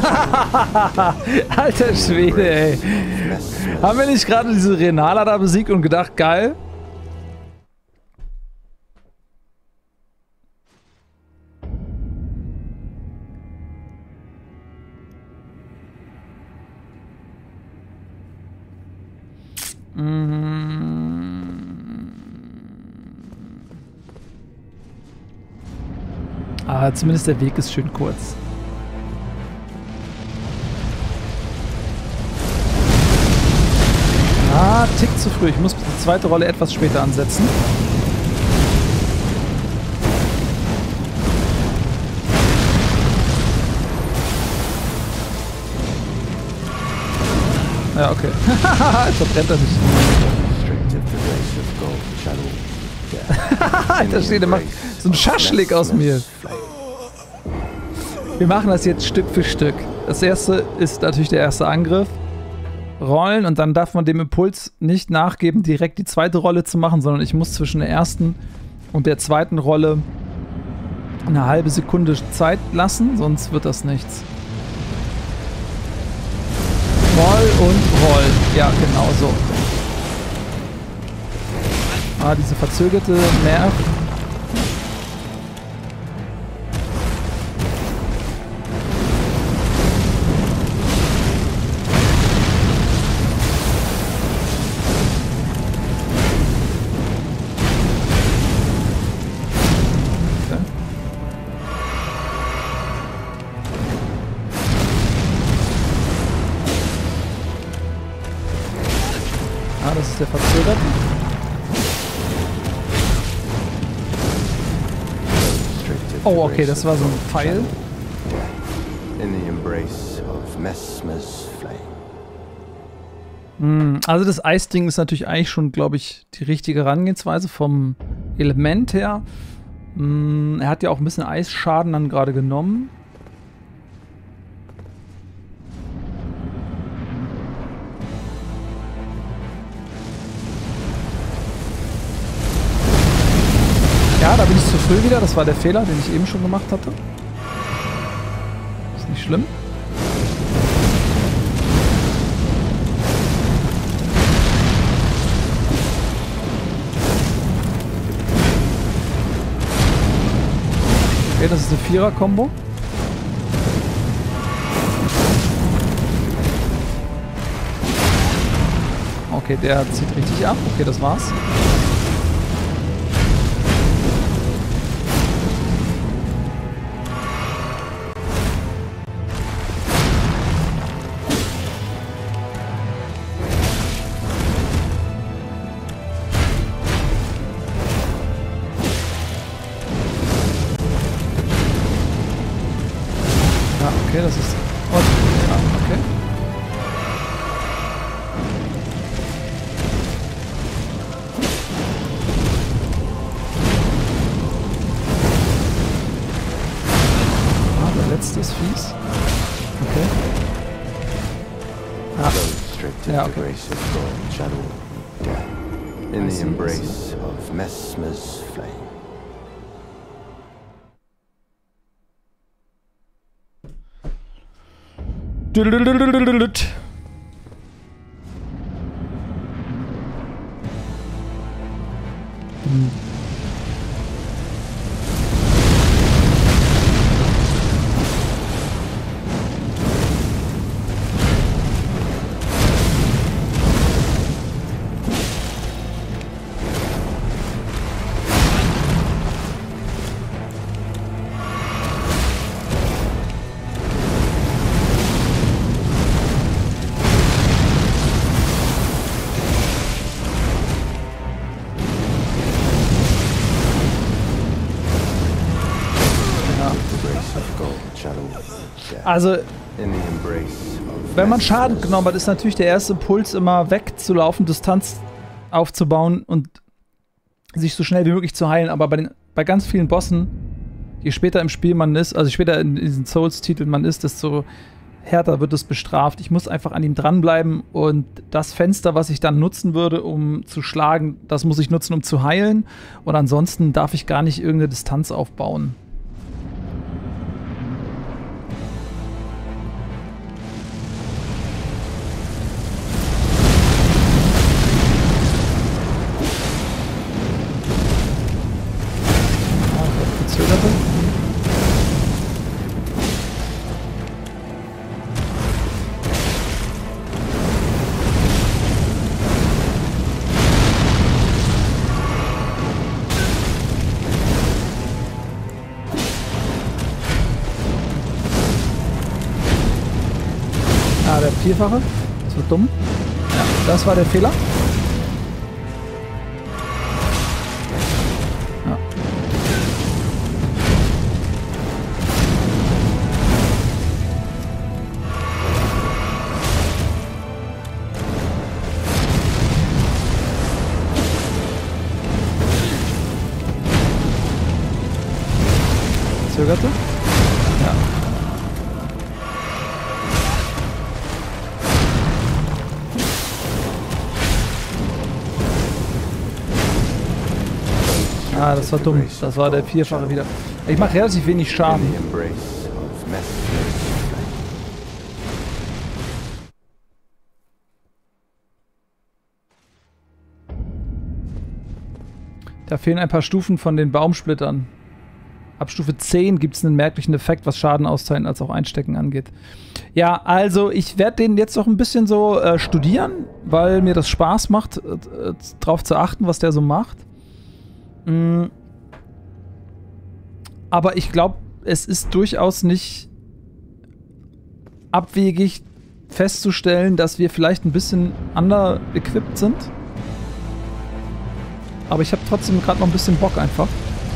Alter Schwede, ey. Haben wir nicht gerade diese Renala da besiegt und gedacht, geil? Ah, zumindest der Weg ist schön kurz. Ah, Tick zu früh. Ich muss die zweite Rolle etwas später ansetzen. Ja, okay. Verbrennt er nicht. Da steht, der macht so ein Schaschlik aus mir. Wir machen das jetzt Stück für Stück. Das erste ist natürlich der erste Angriff. Rollen und dann darf man dem Impuls nicht nachgeben, direkt die zweite Rolle zu machen, sondern ich muss zwischen der ersten und der zweiten Rolle eine halbe Sekunde Zeit lassen, sonst wird das nichts. Roll und roll. Ja, genau so. Ah, diese verzögerte Nerv. Das ist der verzögerte. Oh, okay, das war so ein Pfeil. Also das Eisding ist natürlich eigentlich schon, glaube ich, die richtige Herangehensweise vom Element her. Er hat ja auch ein bisschen Eisschaden dann gerade genommen. Ja, da bin ich zu früh wieder. Das war der Fehler, den ich eben schon gemacht hatte. Ist nicht schlimm. Okay, das ist eine Vierer-Kombo. Okay, der zieht richtig ab. Okay, das war's. Okay, das ist... Oh, ja, okay. Ah, der letzte ist fies. Okay. Ah. Ja, okay. In the embrace of Messmer's flame. Also, wenn man Schaden genommen hat, ist natürlich der erste Impuls immer wegzulaufen, Distanz aufzubauen und sich so schnell wie möglich zu heilen. Aber bei ganz vielen Bossen, je später im Spiel man ist, also je später in diesen Souls-Titeln man ist, desto härter wird es bestraft. Ich muss einfach an ihm dranbleiben und das Fenster, was ich dann nutzen würde, um zu schlagen, das muss ich nutzen, um zu heilen. Und ansonsten darf ich gar nicht irgendeine Distanz aufbauen. Ah, der Vierfache. Das war dumm. Ja, das war der Fehler. Ja. Zögerte? Ja. Ah, das war dumm. Das war der Vierfache wieder. Ich mache relativ wenig Schaden. In the embrace of Messmer's flame. Da fehlen ein paar Stufen von den Baumsplittern. Ab Stufe 10 gibt es einen merklichen Effekt, was Schaden austeilen als auch Einstecken angeht. Ja, also ich werde den jetzt noch ein bisschen so studieren, weil mir das Spaß macht, drauf zu achten, was der so macht. Aber ich glaube, es ist durchaus nicht abwegig festzustellen, dass wir vielleicht ein bisschen under-equipped sind. Aber ich habe trotzdem gerade noch ein bisschen Bock einfach.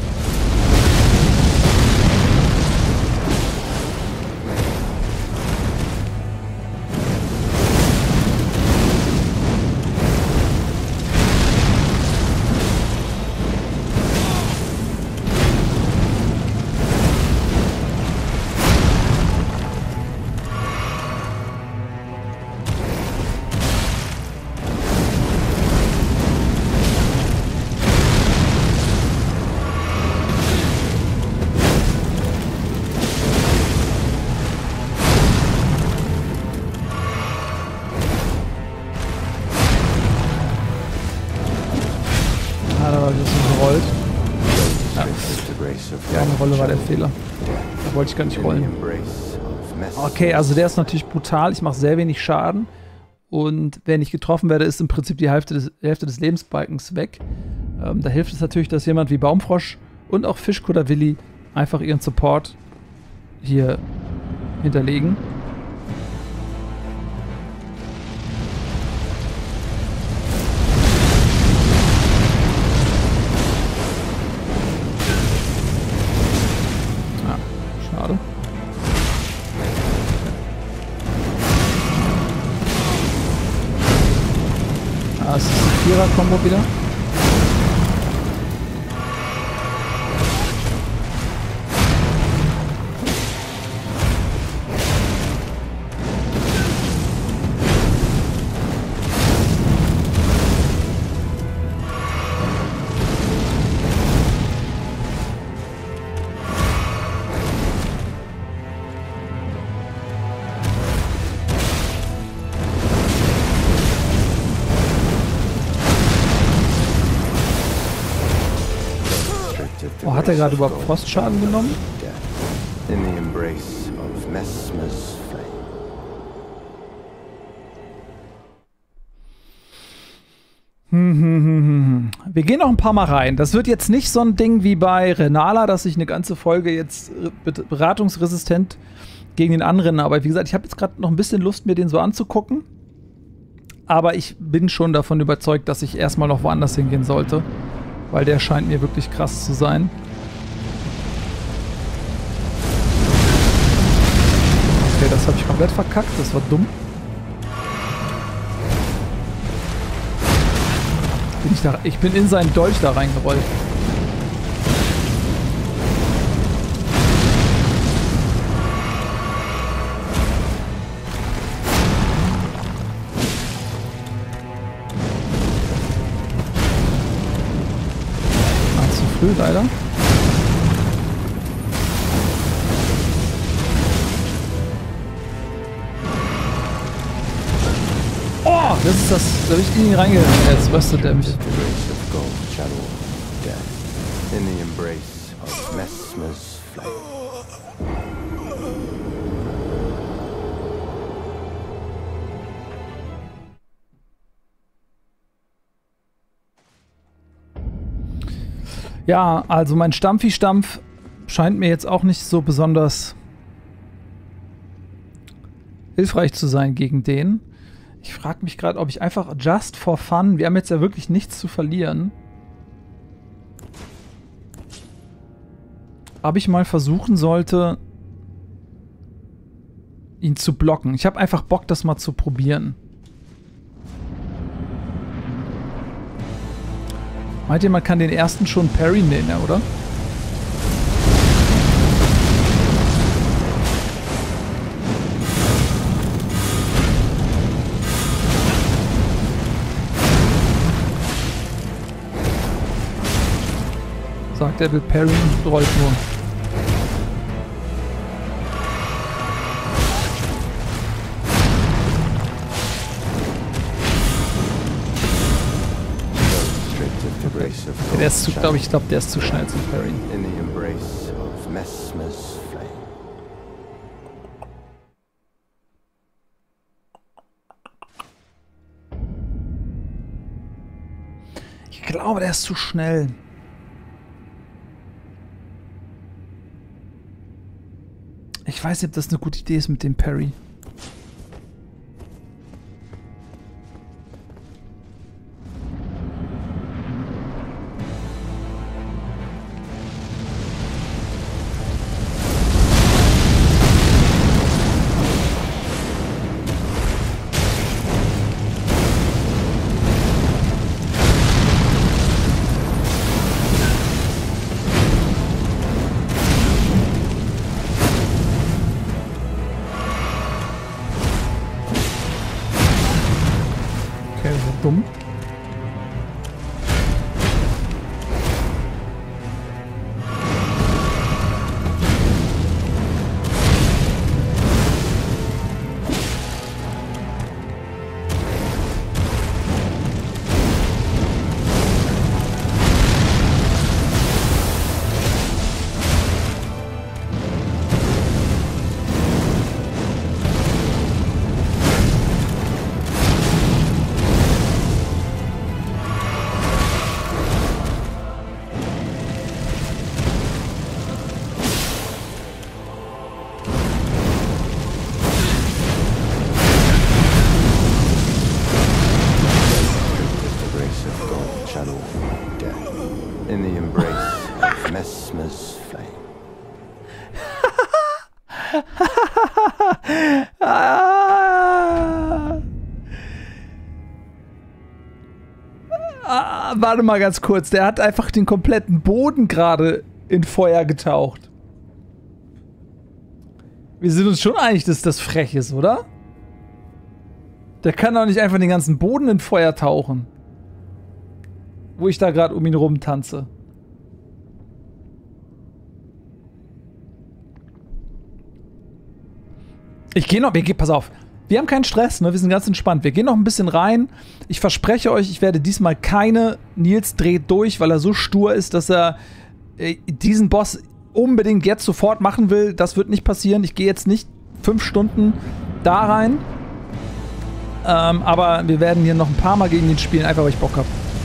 Eine Rolle war der Fehler. Da wollte ich gar nicht rollen. Okay, also der ist natürlich brutal. Ich mache sehr wenig Schaden. Und wenn ich getroffen werde, ist im Prinzip die Hälfte des Lebensbalkens weg. Da hilft es natürlich, dass jemand wie Baumfrosch und auch Fischkutter Willi einfach ihren Support hier hinterlegen. Schade. Ah, es ist die Vierer-Kombo wieder. Oh, hat er gerade überhaupt Frostschaden genommen? In the embrace of Messmer's flame. Wir gehen noch ein paar Mal rein. Das wird jetzt nicht so ein Ding wie bei Renala, dass ich eine ganze Folge jetzt beratungsresistent gegen den anrenne. Aber wie gesagt, ich habe jetzt gerade noch ein bisschen Lust, mir den so anzugucken. Aber ich bin schon davon überzeugt, dass ich erstmal noch woanders hingehen sollte. Weil der scheint mir wirklich krass zu sein. Okay, das habe ich komplett verkackt. Das war dumm. Ich bin in seinen Dolch da reingerollt. Zu früh, leider. Oh, das ist das. Da habe ich in ihn reingegangen. Jetzt röstet er mich. In the embrace of Messmer's flame. Ja, also mein Stampfi-Stampf scheint mir jetzt auch nicht so besonders hilfreich zu sein gegen den. Ich frage mich gerade, ob ich einfach just for fun, wir haben jetzt ja wirklich nichts zu verlieren, ob ich mal versuchen sollte, ihn zu blocken. Ich habe einfach Bock, das mal zu probieren. Meint ihr, man kann den ersten schon parryen, ja, oder? Sagt er, will parryen und rollt nur. Der ist zu, ich glaube, der ist zu schnell zum Parryen. In the embrace of Messmer's flame. Ich glaube, der ist zu schnell. Ich weiß nicht, ob das eine gute Idee ist mit dem Parry. Dumm. In the embrace of Messmer's flame. Warte mal ganz kurz. Der hat einfach den kompletten Boden gerade in Feuer getaucht. Wir sind uns schon einig, dass das frech ist, oder? Der kann doch nicht einfach den ganzen Boden in Feuer tauchen. Wo ich da gerade um ihn rum tanze. Ich gehe noch, pass auf. Wir haben keinen Stress, ne? Wir sind ganz entspannt. Wir gehen noch ein bisschen rein. Ich verspreche euch, ich werde diesmal keine Nils dreht durch, weil er so stur ist, dass er diesen Boss unbedingt jetzt sofort machen will. Das wird nicht passieren. Ich gehe jetzt nicht 5 Stunden da rein. Aber wir werden hier noch ein paar Mal gegen ihn spielen, einfach weil ich Bock habe.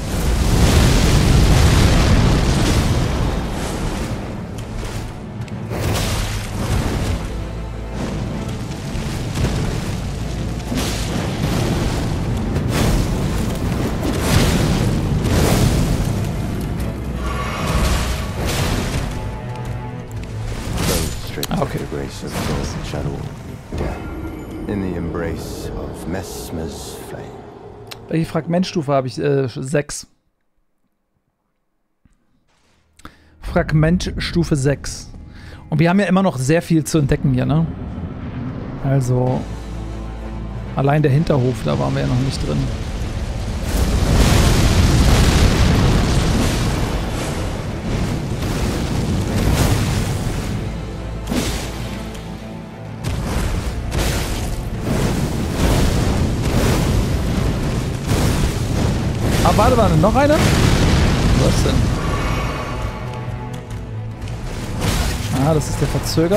Okay. In the embrace of Messmer's flame. Welche Fragmentstufe habe ich? 6. Fragmentstufe 6. Und wir haben ja immer noch sehr viel zu entdecken hier, ne? Also, allein der Hinterhof, da waren wir ja noch nicht drin. Warte, noch eine? Was denn? Ah, das ist der Verzögerte.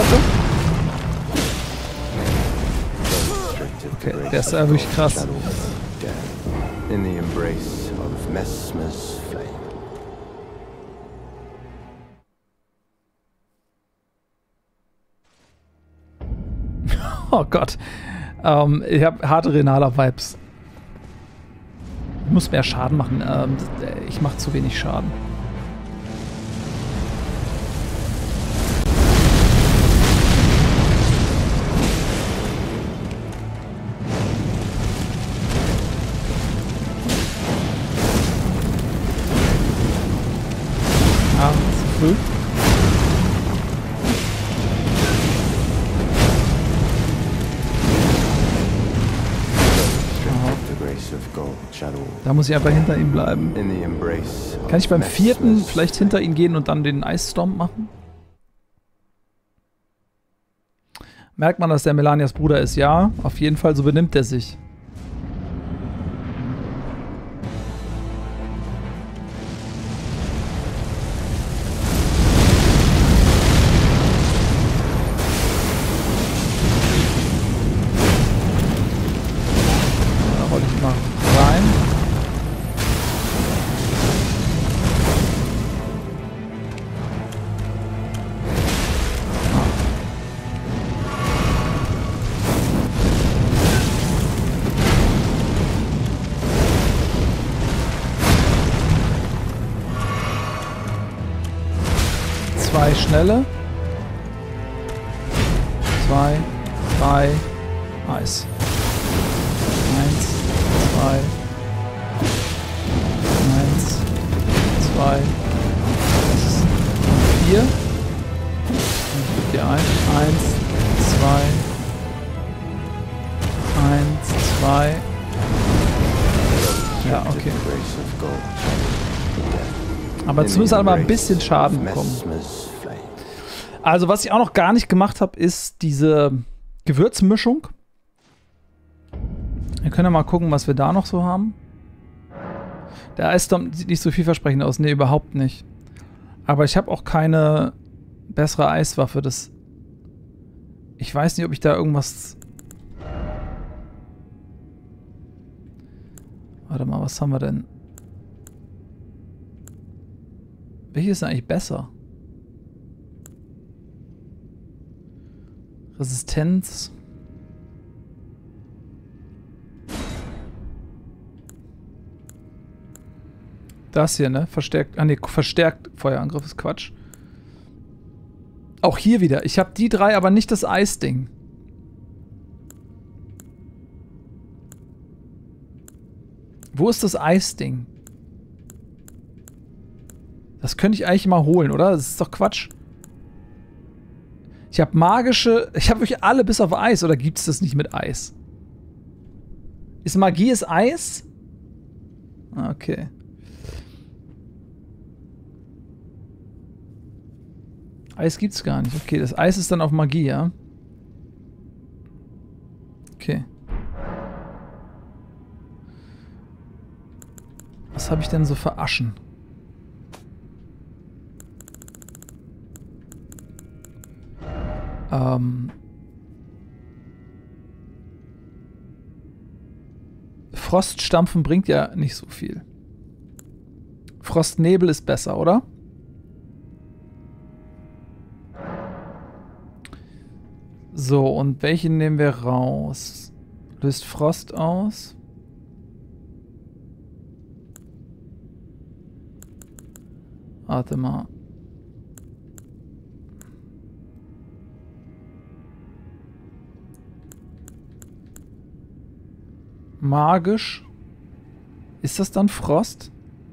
Okay, der ist ja wirklich krass. In the embrace of Messmer's flame. Oh Gott. Ich habe harte Renala-Vibes. Ich muss mehr Schaden machen. Ich mache zu wenig Schaden. Ah, zu früh. Da muss ich einfach hinter ihm bleiben. Kann ich beim vierten vielleicht hinter ihn gehen und dann den Ice Storm machen? Merkt man, dass der Melanias Bruder ist? Ja, auf jeden Fall, so benimmt er sich. Da wollte ich mal rein. Zwei schnelle. 2, 3, Eis. 1, 2, 1, 2, 4. Ich gebe dir ein. 1, 2, 1, 2. Ja, okay. Aber zumindest einmal ein bisschen Schaden bekommen. Also, was ich auch noch gar nicht gemacht habe, ist diese Gewürzmischung. Wir können ja mal gucken, was wir da noch so haben. Der Eisstorm sieht nicht so vielversprechend aus. Ne, überhaupt nicht. Aber ich habe auch keine bessere Eiswaffe. Ich weiß nicht, ob ich da irgendwas... Warte mal, was haben wir denn? Welche ist denn eigentlich besser? Resistenz. Das hier, ne? Verstärkt. Ah, ne, verstärkt Feuerangriff ist Quatsch. Auch hier wieder. Ich habe die drei, aber nicht das Eisding. Wo ist das Eisding? Das könnte ich eigentlich mal holen, oder? Das ist doch Quatsch. Ich habe magische... Ich habe wirklich alle bis auf Eis. Oder gibt es das nicht mit Eis? Ist Magie ist Eis? Okay. Eis gibt's gar nicht. Okay, das Eis ist dann auf Magie, ja? Okay. Was habe ich denn so für Aschen? Froststampfen bringt ja nicht so viel. Frostnebel ist besser, oder? So, und welchen nehmen wir raus? Löst Frost aus. Warte mal. Magisch. Ist das dann Frost?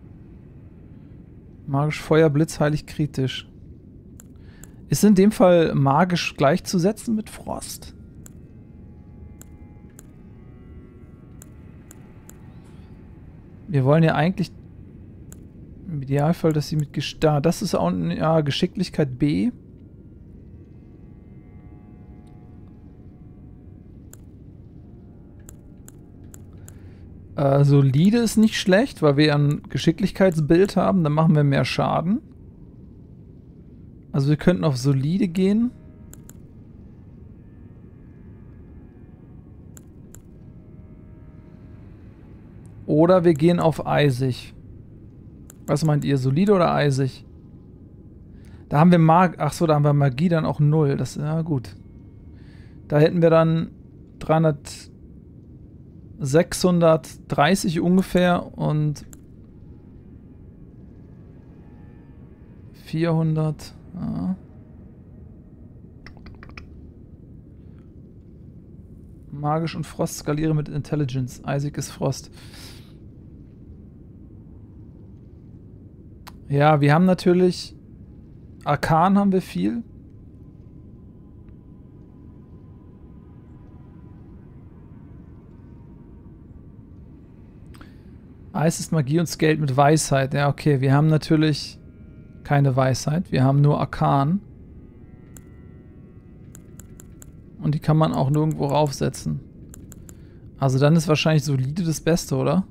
Magisch Feuer, Blitz, heilig, kritisch. Ist in dem Fall magisch gleichzusetzen mit Frost? Wir wollen ja eigentlich im Idealfall, dass sie mit das ist auch ja, Geschicklichkeit B. Solide ist nicht schlecht, weil wir ein Geschicklichkeitsbild haben, dann machen wir mehr Schaden. Also wir könnten auf solide gehen. Oder wir gehen auf eisig. Was meint ihr, solide oder eisig? Da haben wir da haben wir Magie dann auch 0. Das ist ja gut. Da hätten wir dann 630 ungefähr und 400. Ja. Magisch und Frost skaliere mit Intelligence. Isaac ist Frost. Ja, wir haben natürlich Arkan haben wir viel. Eis ist Magie und Skate mit Weisheit. Ja, okay, wir haben natürlich keine Weisheit. Wir haben nur Arkan. Und die kann man auch nirgendwo raufsetzen. Also dann ist wahrscheinlich solide das Beste, oder?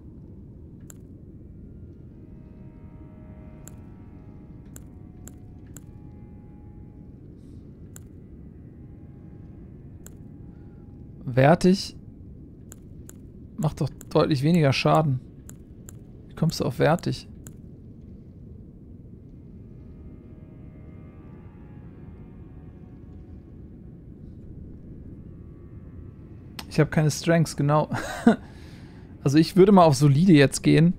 Wertig macht doch deutlich weniger Schaden. Wie kommst du auf wertig? Ich habe keine Strengths, genau. Also ich würde mal auf solide jetzt gehen.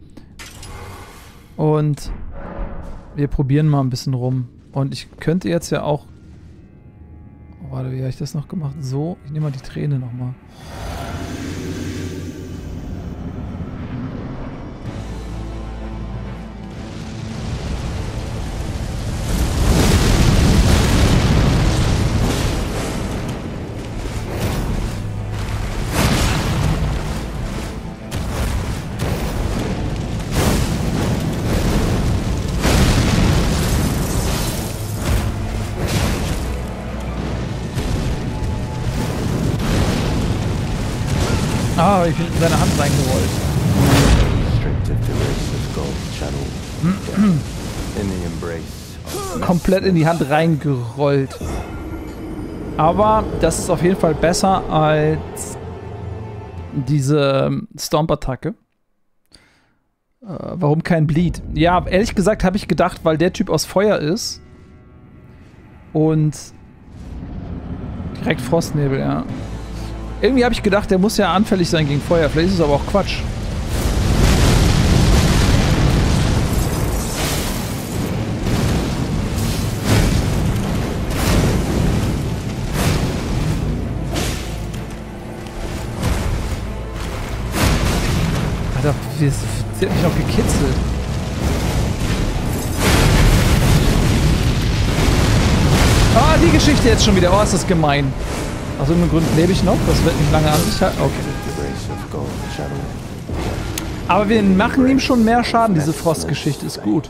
Und wir probieren mal ein bisschen rum. Und ich könnte jetzt ja auch... Oh, warte, wie habe ich das noch gemacht? So, ich nehme mal die Träne nochmal. Ah, ich bin in seine Hand reingerollt. Komplett in die Hand reingerollt. Aber das ist auf jeden Fall besser als diese Stomp-Attacke. Warum kein Bleed? Ja, ehrlich gesagt habe ich gedacht, weil der Typ aus Feuer ist. Und direkt Frostnebel, ja. Irgendwie habe ich gedacht, der muss ja anfällig sein gegen Feuer. Vielleicht ist es aber auch Quatsch. Alter, sie hat mich noch gekitzelt. Ah, die Geschichte jetzt schon wieder. Oh, ist das gemein. Aus irgendeinem Grund lebe ich noch. Das wird nicht lange an sich halten. Okay. Aber wir machen ihm schon mehr Schaden. Diese Frostgeschichte ist gut.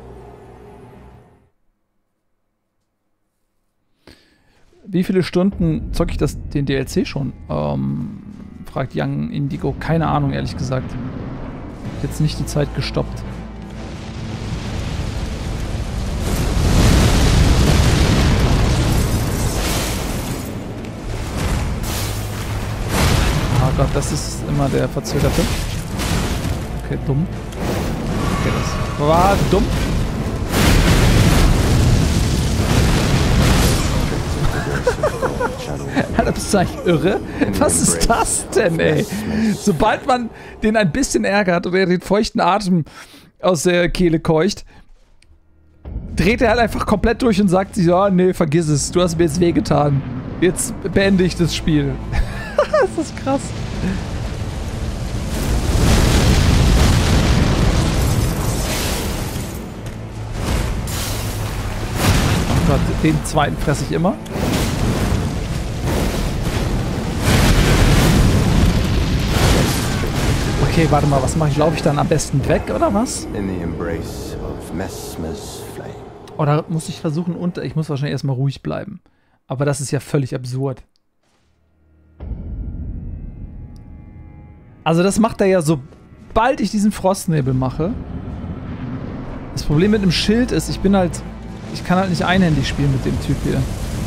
Wie viele Stunden zocke ich den DLC schon? Fragt Young Indigo. Keine Ahnung, ehrlich gesagt. Jetzt nicht die Zeit gestoppt. Oh Gott, das ist immer der Verzögerte. Okay, dumm. Okay, das war dumm. Alter, bist du eigentlich irre? Was ist das denn, ey? Sobald man den ein bisschen ärgert oder er den feuchten Atem aus der Kehle keucht, dreht er halt einfach komplett durch und sagt sich, ja, nee, vergiss es, du hast mir jetzt wehgetan. Jetzt beende ich das Spiel. Das ist krass. Oh Gott, den zweiten fresse ich immer. Okay, warte mal, was mache ich? Laufe ich dann am besten weg, oder was? Oder muss ich versuchen, ich muss wahrscheinlich erstmal ruhig bleiben. Aber das ist ja völlig absurd. Also das macht er ja, sobald ich diesen Frostnebel mache. Das Problem mit dem Schild ist, ich kann halt nicht einhändig spielen mit dem Typ hier.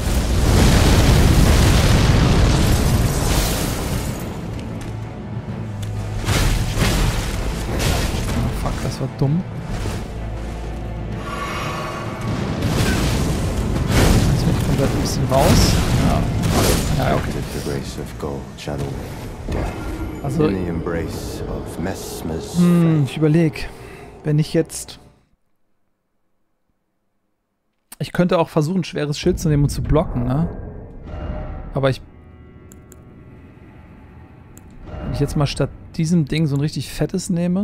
Oh fuck, das war dumm. Jetzt bin ich komplett ein bisschen raus. Ja. Ja, okay. The grace of gold, shadow, death. Also, In the embrace of Messmer's flame. ich überlege, wenn ich jetzt... Ich könnte auch versuchen, ein schweres Schild zu nehmen und zu blocken, ne? Aber wenn ich jetzt mal statt diesem Ding so ein richtig fettes nehme,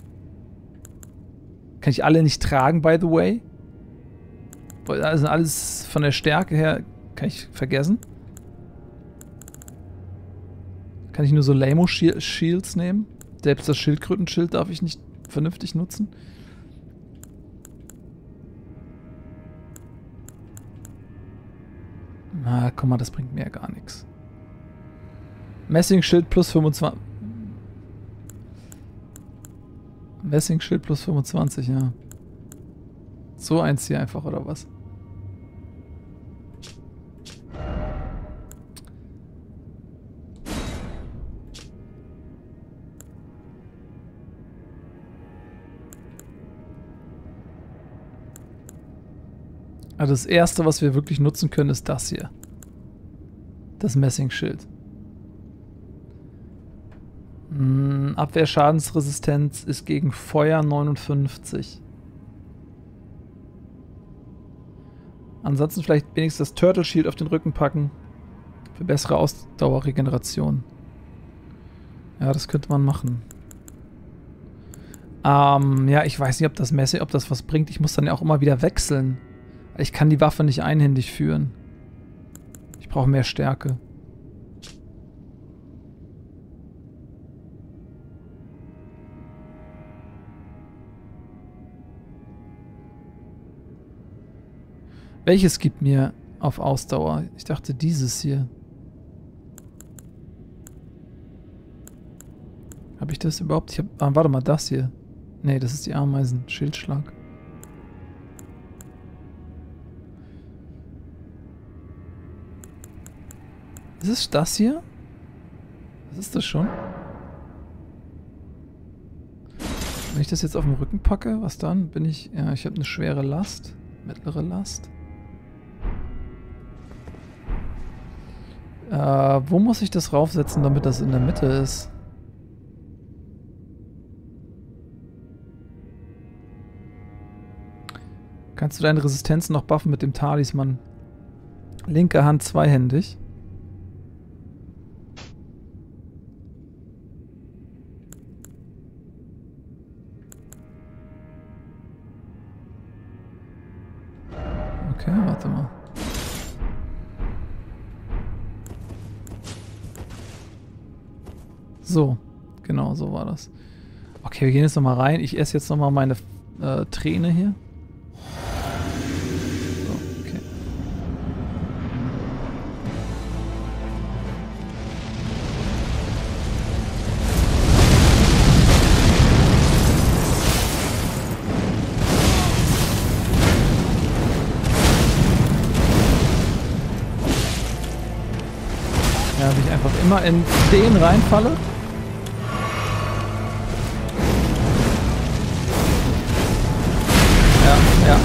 kann ich alle nicht tragen, by the way. Also alles von der Stärke her kann ich vergessen. Kann ich nur so Lamo-Shields nehmen? Selbst das Schildkrötenschild darf ich nicht vernünftig nutzen. Na, guck mal, das bringt mir ja gar nichts. Messingschild plus 25. Messingschild plus 25, ja. So eins hier einfach, oder was? Also das erste, was wir wirklich nutzen können, ist das hier. Das Messingschild. Abwehrschadensresistenz ist gegen Feuer 59. Ansonsten vielleicht wenigstens das Turtle Shield auf den Rücken packen. Für bessere Ausdauerregeneration. Ja, das könnte man machen. Ja, ich weiß nicht, ob das was bringt. Ich muss dann ja auch immer wieder wechseln. Ich kann die Waffe nicht einhändig führen. Ich brauche mehr Stärke. Welches gibt mir auf Ausdauer? Ich dachte dieses hier. Habe ich das überhaupt? Warte mal, das hier. Nee, das ist die Ameisen. Schildschlag. Ist es das hier? Was ist das schon? Wenn ich das jetzt auf den Rücken packe, was dann? Bin ich... Ja, ich habe eine schwere Last. Mittlere Last. Wo muss ich das raufsetzen, damit das in der Mitte ist? Kannst du deine Resistenzen noch buffen mit dem Talisman? Linke Hand zweihändig. Okay, warte mal. So, genau, so war das. Okay, wir gehen jetzt nochmal rein. Ich esse jetzt nochmal meine Träne hier. So, okay. Ja, wie ich einfach immer in den reinfalle. Ja.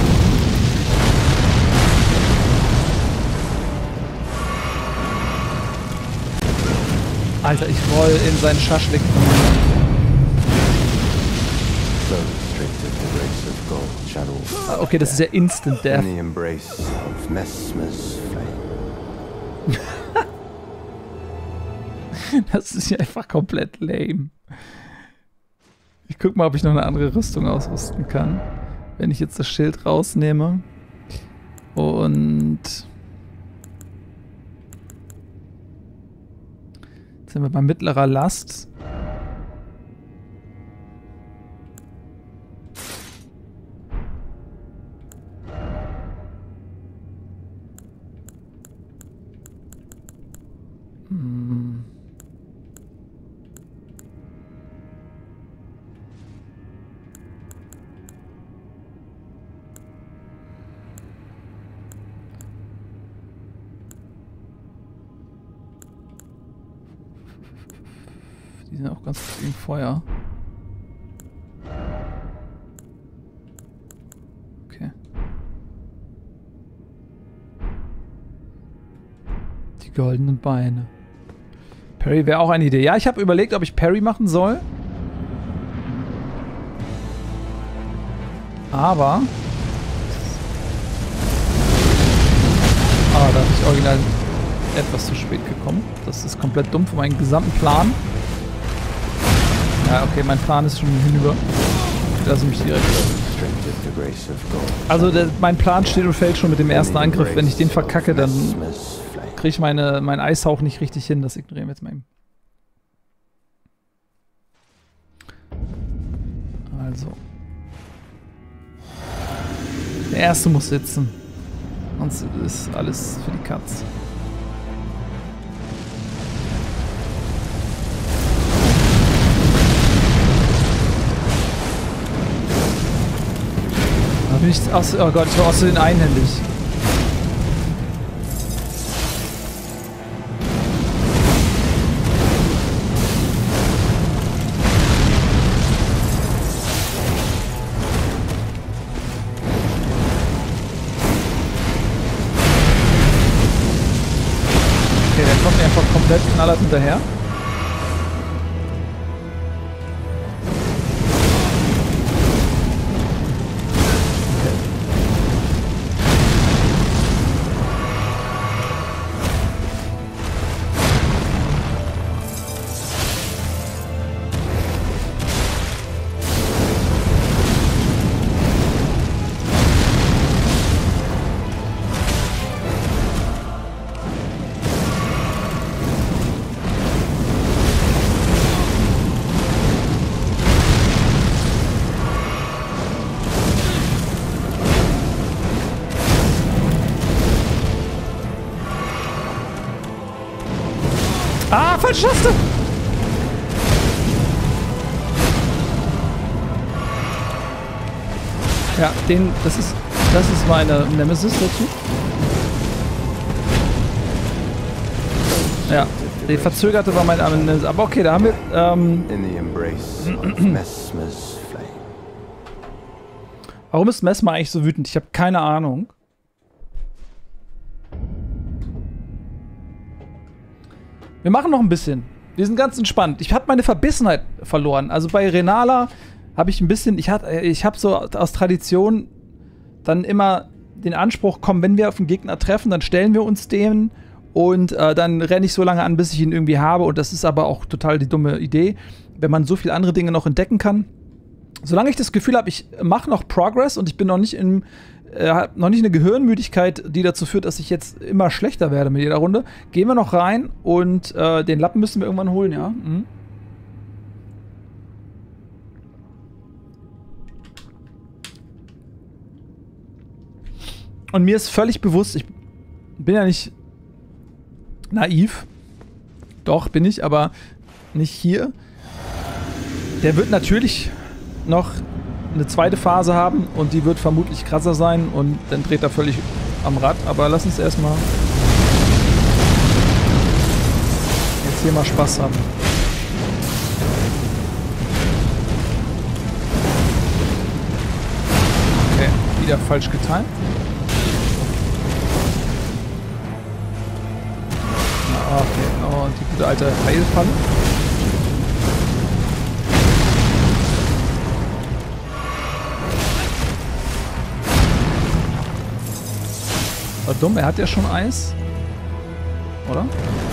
Alter, ich roll in seinen Schaschlik. Okay, das ist ja Instant Death. In the embrace of Messmer's flame. Das ist ja einfach komplett lame. Ich guck mal, ob ich noch eine andere Rüstung ausrüsten kann. Wenn ich jetzt das Schild rausnehme. Und... Jetzt sind wir bei mittlerer Last. Die sind auch ganz gut gegen Feuer. Okay. Die Die goldenen Beine. Parry wäre auch eine Idee. Ja, ich habe überlegt, ob ich Parry machen soll. Aber... da bin ich original etwas zu spät gekommen. Das ist komplett dumm für meinen gesamten Plan. Ja, okay, mein Plan ist schon hinüber. Lass mich direkt... Also mein Plan steht und fällt schon mit dem ersten Angriff. Wenn ich den verkacke, dann kriege ich mein Eishauch nicht richtig hin. Das ignorieren wir jetzt mal eben. Also. Der erste muss sitzen. Sonst ist alles für die Katz. Da bin ich aus, oh Gott, ich war außerdem einhändig. Komplett knallert hinterher. Ah, falsche Taste! Ja, das ist meine Nemesis dazu. Ja, die verzögerte war meine Nemesis. Aber okay, da haben wir... Warum ist Messmer eigentlich so wütend? Ich habe keine Ahnung. Wir machen noch ein bisschen. Wir sind ganz entspannt. Ich habe meine Verbissenheit verloren. Also bei Renala habe ich ein bisschen... Ich habe so aus Tradition dann immer den Anspruch, komm, wenn wir auf einen Gegner treffen, dann stellen wir uns den und dann renne ich so lange an, bis ich ihn irgendwie habe. Und das ist aber auch total die dumme Idee, wenn man so viele andere Dinge noch entdecken kann. Solange ich das Gefühl habe, ich mache noch Progress und ich bin noch nicht noch nicht eine Gehirnmüdigkeit, die dazu führt, dass ich jetzt immer schlechter werde mit jeder Runde. Gehen wir noch rein und den Lappen müssen wir irgendwann holen, ja? Mhm. Und mir ist völlig bewusst, ich bin ja nicht naiv. Doch, bin ich, aber nicht hier. Der wird natürlich noch eine zweite Phase haben und die wird vermutlich krasser sein und dann dreht er völlig am Rad. Aber lass uns erstmal jetzt hier mal Spaß haben. Okay, wieder falsch getimt. Okay, und die gute alte Heilfalle. War dumm, er hat ja schon Eis. Oder?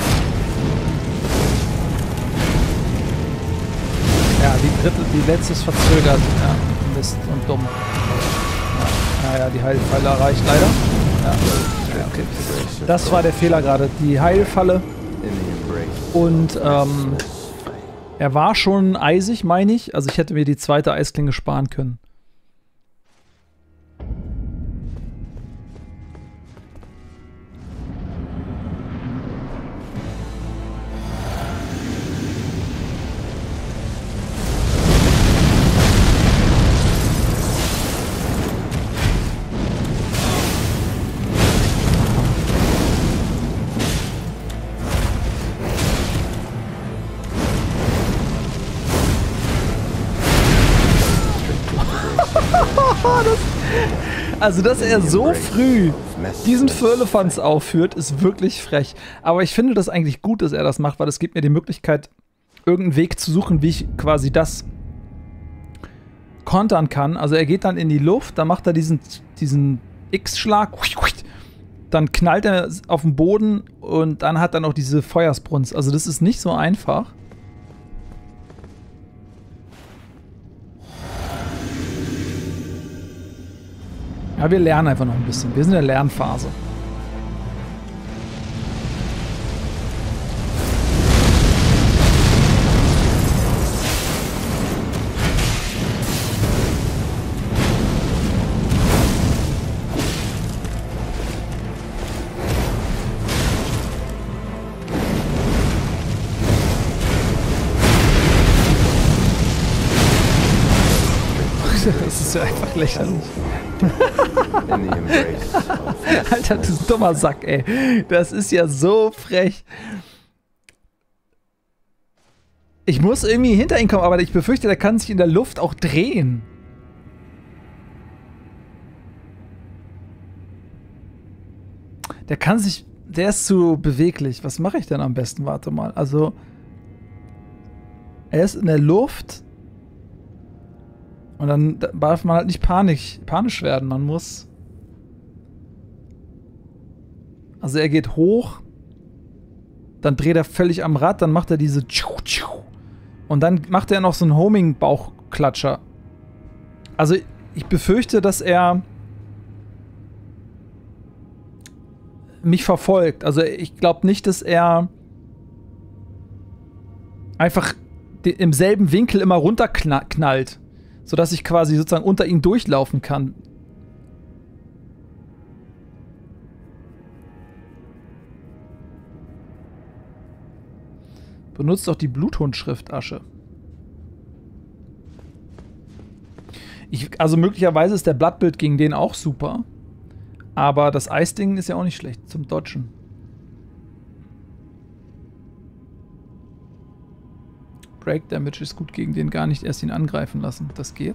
Ja, die letzte ist verzögert. Ja, Mist und dumm. Ja, naja, die Heilfalle erreicht leider. Ja, okay. Das war der Fehler gerade. Die Heilfalle. Und er war schon eisig, meine ich. Also ich hätte mir die zweite Eisklinge sparen können. Also, dass er so früh diesen Firlefanz aufführt, ist wirklich frech. Aber ich finde das eigentlich gut, dass er das macht, weil es gibt mir die Möglichkeit, irgendeinen Weg zu suchen, wie ich quasi das kontern kann. Also er geht dann in die Luft, dann macht er diesen X-Schlag, dann knallt er auf den Boden und dann hat er noch diese Feuersbrunst. Also das ist nicht so einfach. Ja, wir lernen einfach noch ein bisschen. Wir sind in der Lernphase. Das ist ja einfach lächerlich. Alter, du dummer Sack, ey. Das ist ja so frech. Ich muss irgendwie hinter ihn kommen, aber ich befürchte, der kann sich in der Luft auch drehen. Der ist zu beweglich. Was mache ich denn am besten? Warte mal. Also, er ist in der Luft. Und dann darf man halt nicht panisch werden. Man muss... Also er geht hoch. Dann dreht er völlig am Rad. Dann macht er diese... Und dann macht er noch so einen Homing-Bauchklatscher. Also ich befürchte, dass er mich verfolgt. Also ich glaube nicht, dass er einfach im selben Winkel immer runterknallt. Sodass ich quasi sozusagen unter ihn durchlaufen kann. Benutzt doch die Bluthundschrift-Asche. Also möglicherweise ist der Blattbild gegen den auch super. Aber das Eisding ist ja auch nicht schlecht zum Dodgen. Break Damage ist gut gegen den, gar nicht erst ihn angreifen lassen. Das geht.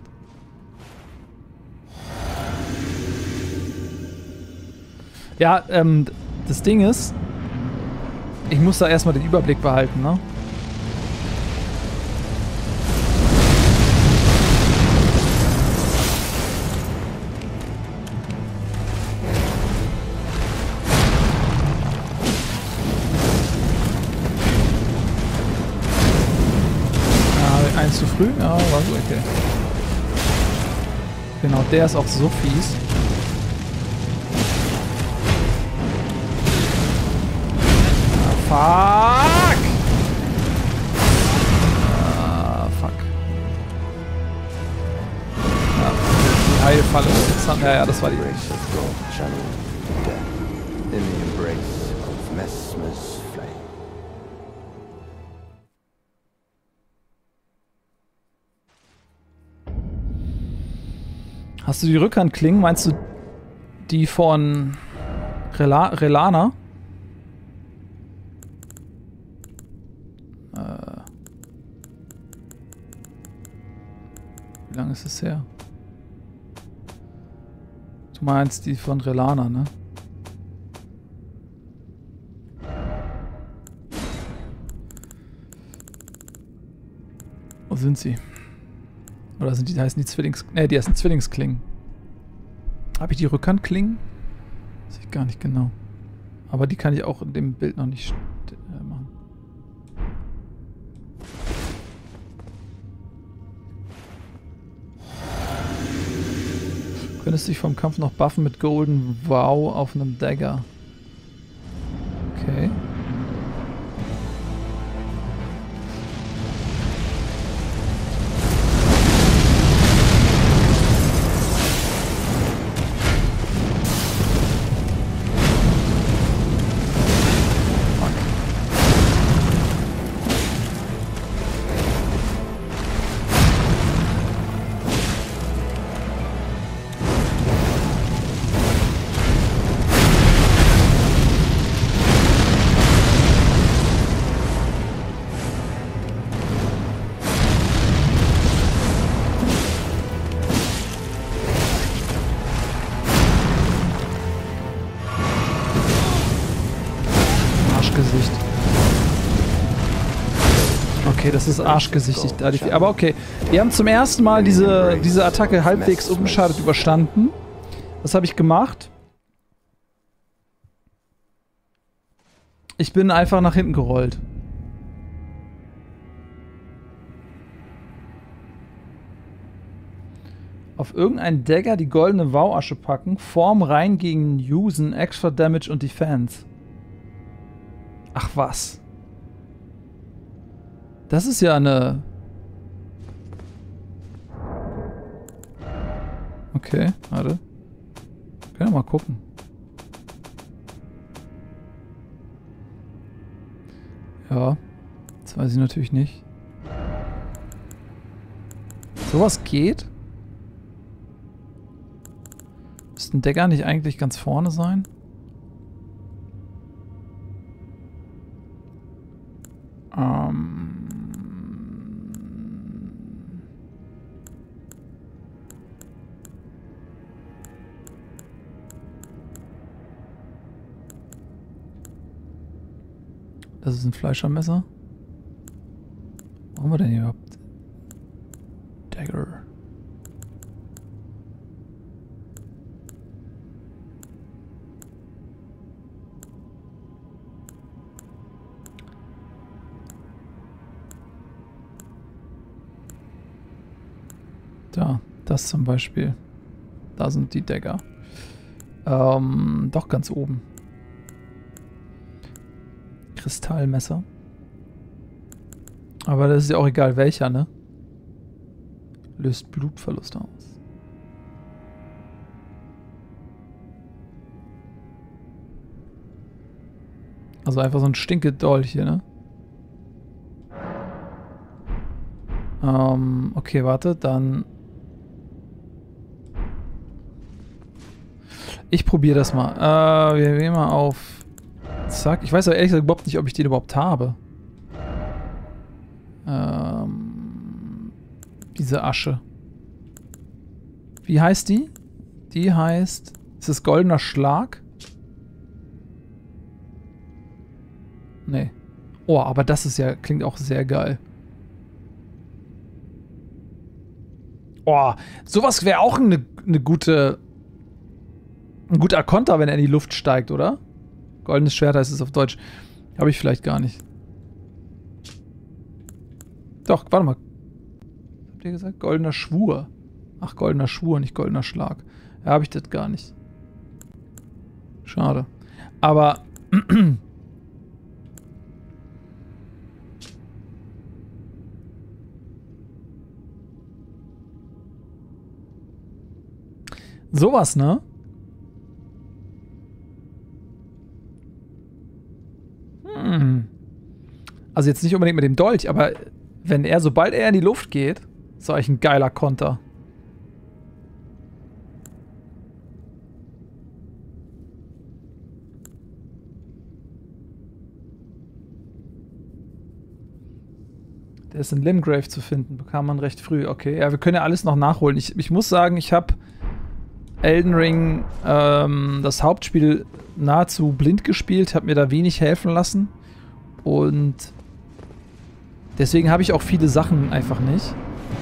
Ja, das Ding ist, ich muss da erstmal den Überblick behalten, ne? Zu früh? Ja, war so okay. Genau, der ist auch so fies. Ah, fuck! Ah, fuck. Ja, die Heilfalle. Ja, das war die. Hast du die Rückhandklingen? Meinst du die von Relana? Wie lange ist es her? Du meinst die von Relana, ne? Wo sind sie? Oder sind die, heißen die Ne, die heißen Zwillingsklingen. Habe ich die Rückhandklingen? Weiß ich gar nicht genau. Aber die kann ich auch in dem Bild noch nicht machen. Könntest dich vom Kampf noch buffen mit Golden Wow auf einem Dagger. Okay. Okay, das ist arschgesichtig. Aber okay, wir haben zum ersten Mal diese Attacke halbwegs unbeschadet überstanden. Was habe ich gemacht? Ich bin einfach nach hinten gerollt. Auf irgendeinen Dagger die goldene Wauasche packen, Form rein gegen Usen, Extra Damage und Defense. Ach was. Das ist ja eine... Okay, warte. Können wir mal gucken. Ja, das weiß ich natürlich nicht. Sowas geht? Müsste ein Dagger nicht eigentlich ganz vorne sein? Das ist ein Fleischermesser. Was haben wir denn hier überhaupt? Dagger. Da, das zum Beispiel. Da sind die Dagger. Doch ganz oben. Kristallmesser. Aber das ist ja auch egal welcher, ne? Löst Blutverlust aus. Also einfach so ein Stinkedolch hier, ne? Okay, warte, dann... Ich probiere das mal. Wir gehen mal auf... Zack. Ich weiß aber ehrlich gesagt überhaupt nicht, ob ich den überhaupt habe. Diese Asche. Wie heißt die? Die heißt... Ist das goldener Schlag? Nee. Oh, aber das ist ja... Klingt auch sehr geil. Oh, sowas wäre auch eine gute... Ein guter Konter, wenn er in die Luft steigt, oder? Goldenes Schwert heißt es auf Deutsch. Habe ich vielleicht gar nicht. Doch, warte mal. Was habt ihr gesagt? Goldener Schwur. Ach, goldener Schwur, nicht goldener Schlag. Ja, habe ich das gar nicht. Schade. Aber... sowas, ne? Also jetzt nicht unbedingt mit dem Dolch, aber wenn er, sobald er in die Luft geht, ist eigentlich ein geiler Konter. Der ist in Limgrave zu finden, bekam man recht früh. Okay, ja, wir können ja alles noch nachholen. Ich muss sagen, ich habe Elden Ring das Hauptspiel nahezu blind gespielt, habe mir da wenig helfen lassen und deswegen habe ich auch viele Sachen einfach nicht.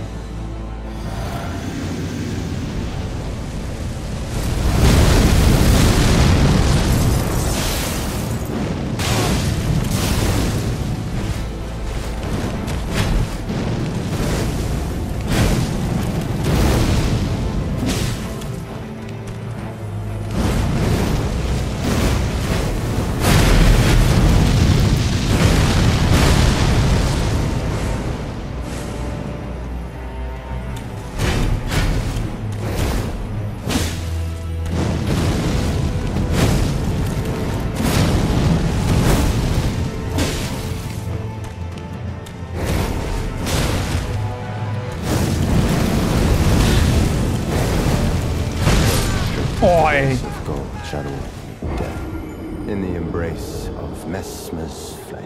Of gold, shadow, death, in the embrace of Messmer's flame.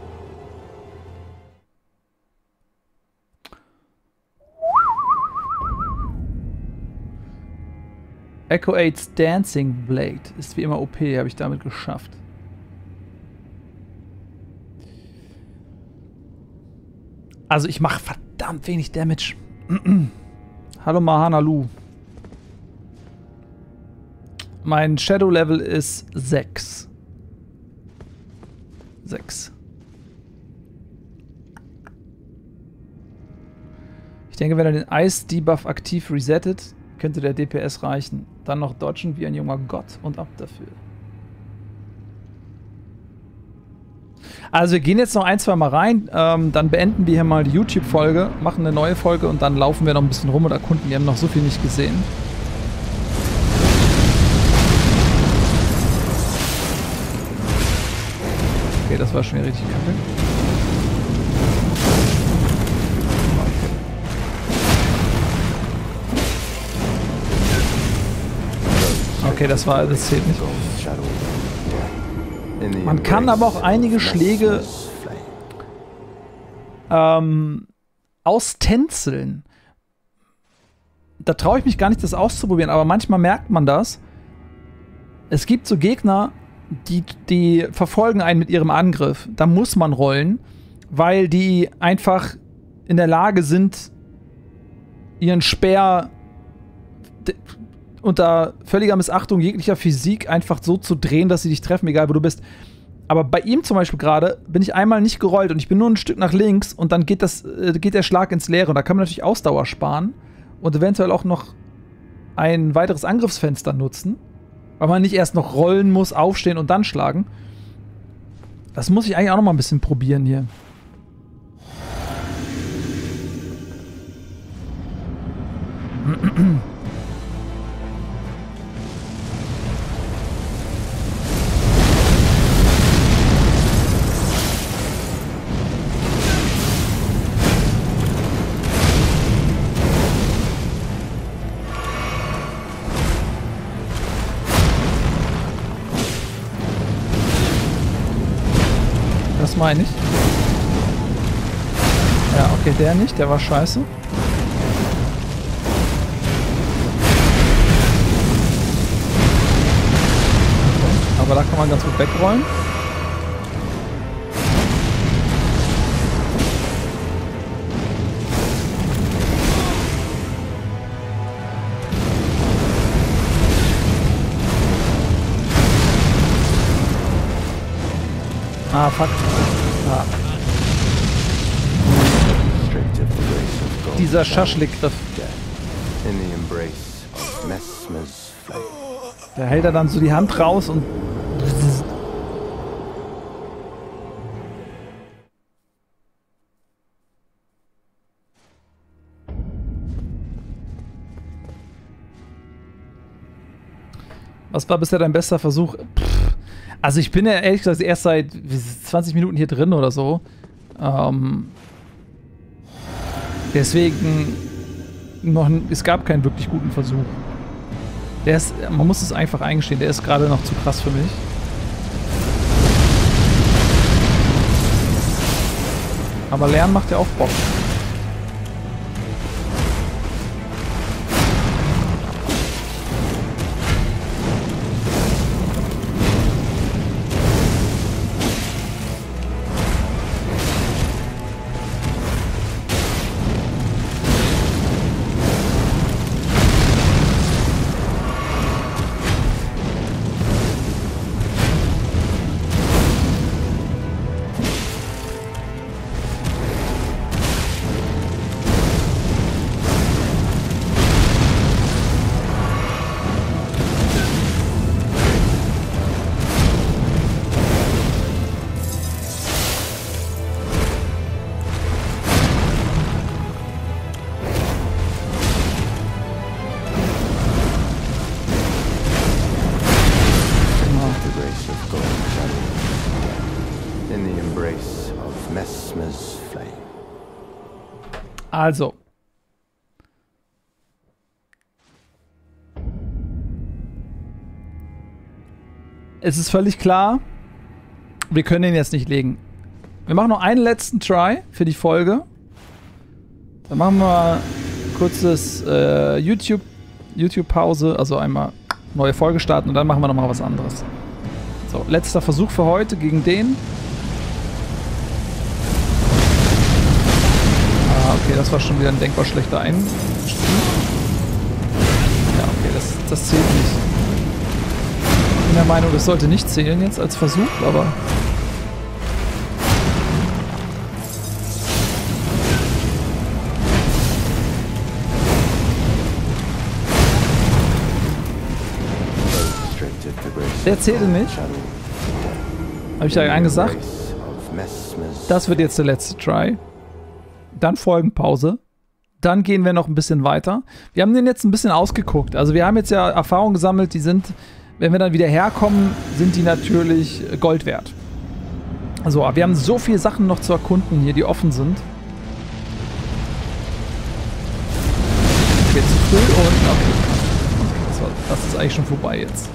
Echo 8's Dancing Blade ist wie immer OP, habe ich damit geschafft. Also ich mache verdammt wenig Damage. Hallo Mahana Lu. Mein Shadow-Level ist 6. 6. Ich denke, wenn er den Ice-Debuff aktiv resettet, könnte der DPS reichen. Dann noch dodgen wie ein junger Gott und ab dafür. Also wir gehen jetzt noch ein, zwei Mal rein, dann beenden wir hier mal die YouTube-Folge, machen eine neue Folge und dann laufen wir noch ein bisschen rum und erkunden. Wir haben noch so viel nicht gesehen. Okay, das war schon wieder richtig kacke. Okay, das zählt nicht. Man kann aber auch einige Schläge austänzeln. Da traue ich mich gar nicht, das auszuprobieren, aber manchmal merkt man das. Es gibt so Gegner, die verfolgen einen mit ihrem Angriff. Da muss man rollen, weil die einfach in der Lage sind, ihren Speer unter völliger Missachtung jeglicher Physik einfach so zu drehen, dass sie dich treffen, egal wo du bist. Aber bei ihm zum Beispiel gerade bin ich einmal nicht gerollt und ich bin nur ein Stück nach links und dann geht der Schlag ins Leere. Und da kann man natürlich Ausdauer sparen und eventuell auch noch ein weiteres Angriffsfenster nutzen, weil man nicht erst noch rollen muss, aufstehen und dann schlagen. Das muss ich eigentlich auch noch mal ein bisschen probieren hier. Das meine ich. Ja, okay, der nicht, der war scheiße. Okay. Aber da kann man ganz gut wegrollen. Ah, fuck. Ah. Dieser Schaschlik-Griff. Da hält er dann so die Hand raus und... Was war bisher dein bester Versuch? Also ich bin ja ehrlich gesagt erst seit 20 Minuten hier drin oder so. Deswegen es gab keinen wirklich guten Versuch. Man muss es einfach eingestehen, der ist gerade noch zu krass für mich. Aber lernen macht ja auch Bock. Also. Es ist völlig klar, wir können den jetzt nicht legen. Wir machen noch einen letzten Try für die Folge. Dann machen wir kurzes YouTube-Pause, also einmal neue Folge starten und dann machen wir nochmal was anderes. So, letzter Versuch für heute gegen den. das war schon wieder ein denkbar schlechter Einstieg. Ja, okay, das zählt nicht. Ich bin der Meinung, das sollte nicht zählen jetzt als Versuch, aber... Der zählte nicht. Habe ich ja angesagt. Das wird jetzt der letzte Try. Dann Folgenpause. Dann gehen wir noch ein bisschen weiter. Wir haben den jetzt ein bisschen ausgeguckt. Also wir haben jetzt ja Erfahrungen gesammelt, die sind, wenn wir dann wieder herkommen, sind die natürlich Gold wert. Also wir haben so viele Sachen noch zu erkunden hier, die offen sind. Okay, zu früh und okay. Das ist eigentlich schon vorbei jetzt.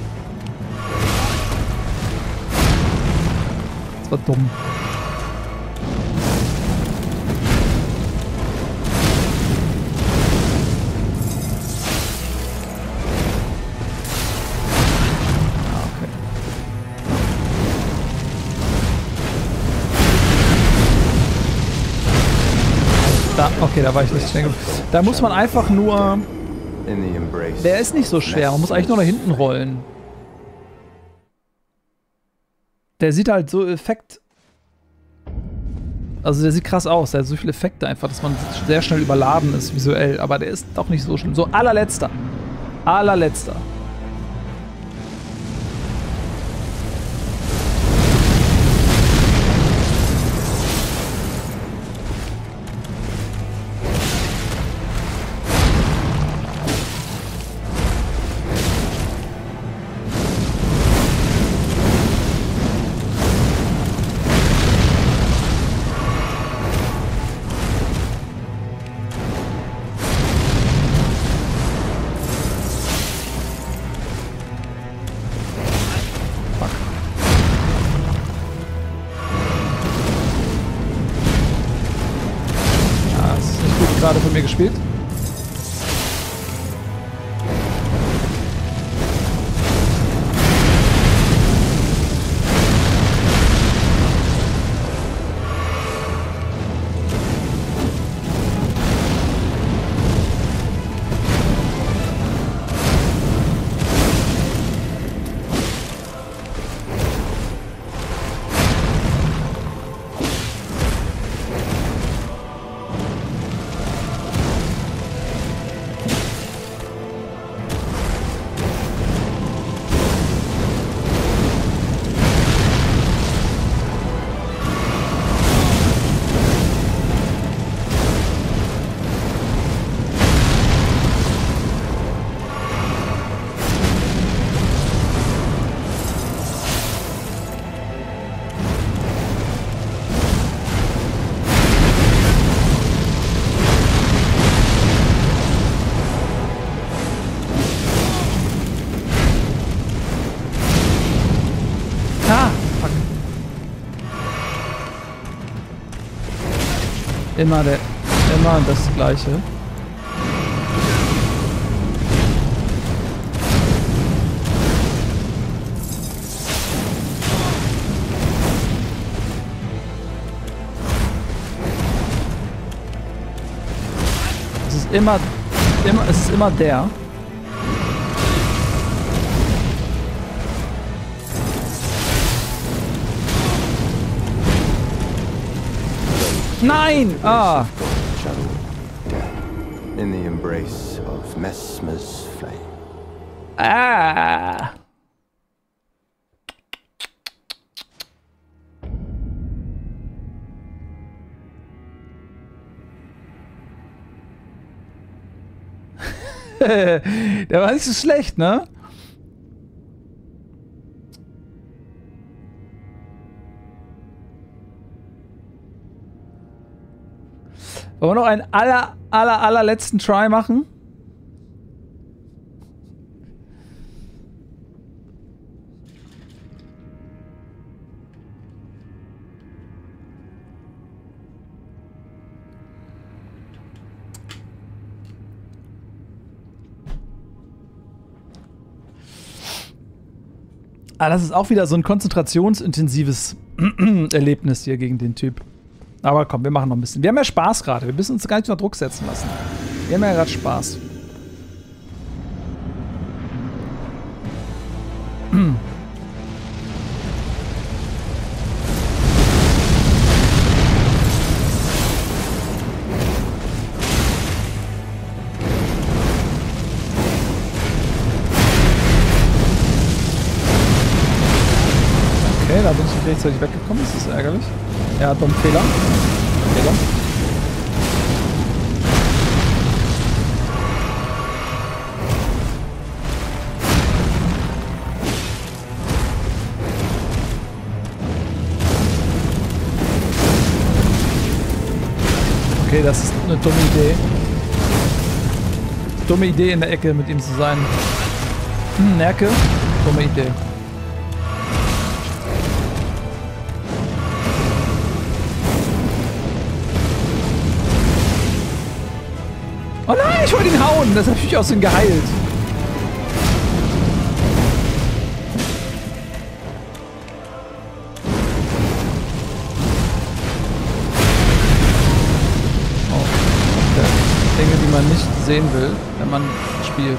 Das war dumm. Okay, da war ich nicht schnell genug. Da muss man einfach nur... Der ist nicht so schwer, man muss eigentlich nur nach hinten rollen. Der sieht halt so Also der sieht krass aus, der hat so viele Effekte einfach, dass man sehr schnell überladen ist visuell. Aber der ist doch nicht so schlimm. So, allerletzter. Allerletzter. Gerade von mir gespielt. Immer das Gleiche. Es ist immer der. Nein! Ah! In the embrace of Messmer's flame. Ah! Der war nicht so schlecht, ne? Wollen wir noch einen allerletzten Try machen? Ah, das ist auch wieder so ein konzentrationsintensives Erlebnis hier gegen den Typ. Aber komm, wir machen noch ein bisschen. Wir haben ja Spaß gerade. Wir müssen uns gar nicht unter Druck setzen lassen. Wir haben ja gerade Spaß. Okay, da bin ich nicht rechtzeitig weggekommen. Das ist ärgerlich. Er hat einen Fehler. Okay, das ist eine dumme Idee. Dumme Idee, in der Ecke mit ihm zu sein. Nerke, dumme Idee. Oh nein, ich wollte ihn hauen. Das habe ich mich aus ihm geheilt. Oh, okay. Dinge, die man nicht sehen will, wenn man spielt.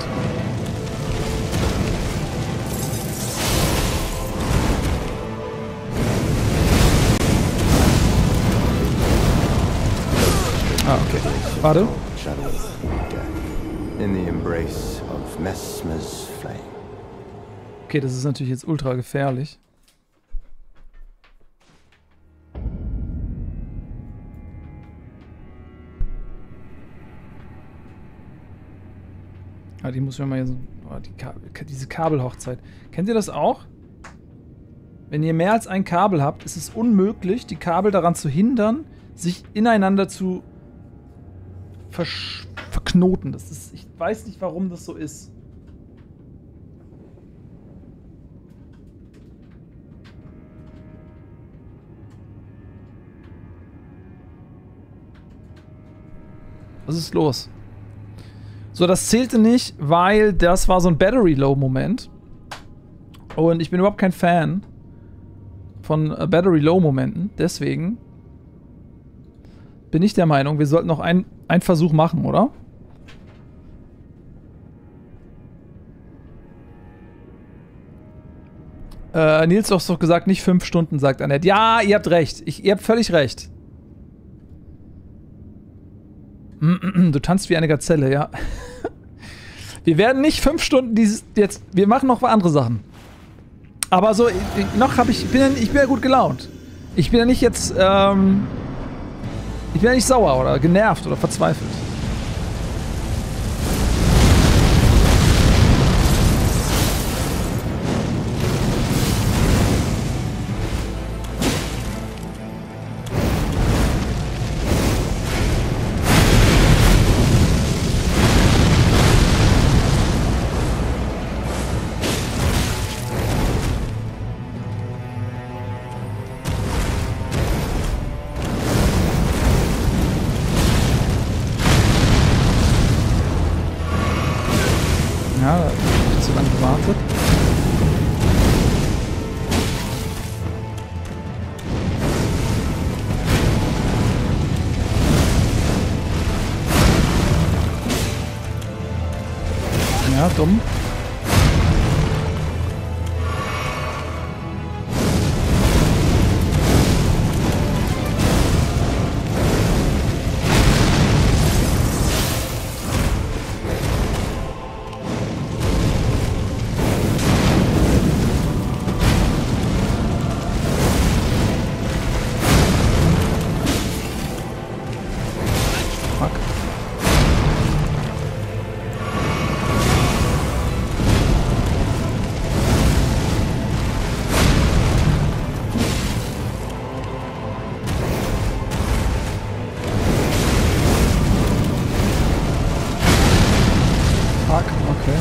Ah, okay. Warte. Shadow of death. In the embrace of Messmer's flame. Okay, das ist natürlich jetzt ultra gefährlich. Ah, die muss ich mal hier so... Oh, diese Kabelhochzeit. Kennt ihr das auch? Wenn ihr mehr als ein Kabel habt, ist es unmöglich, die Kabel daran zu hindern, sich ineinander zu verknoten. Das ist, ich weiß nicht, warum das so ist. Was ist los? So, das zählte nicht, weil das war so ein Battery-Low-Moment. Und ich bin überhaupt kein Fan von Battery-Low-Momenten. Deswegen bin ich der Meinung, wir sollten noch einen Versuch machen, oder? Nils hat doch gesagt, nicht 5 Stunden, sagt Annette. Ja, ihr habt recht. Ihr habt völlig recht. Du tanzt wie eine Gazelle, ja. Wir werden nicht 5 Stunden jetzt... Wir machen noch andere Sachen. Aber so, ich bin ja gut gelaunt. Ich bin ja nicht jetzt, ich bin ja nicht sauer oder genervt oder verzweifelt. Ja, da hab ich zu lange gewartet. Ja, dumm. Okay.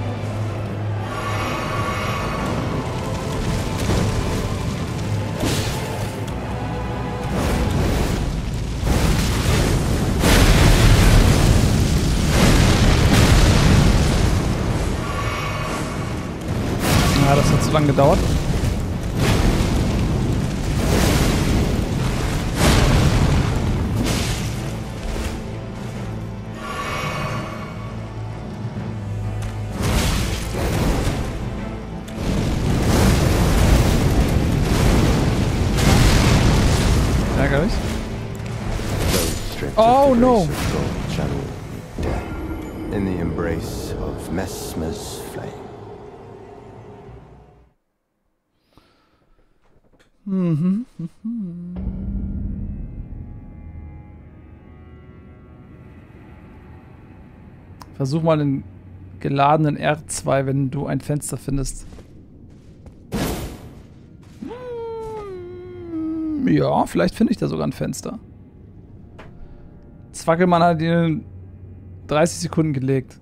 Ja, das hat zu lange gedauert. Oh no! Shadow death in the embrace of Messmer's flame. Versuch mal den geladenen R2, wenn du ein Fenster findest. Ja, vielleicht finde ich da sogar ein Fenster. Zwackelmann hat ihn 30 Sekunden gelegt.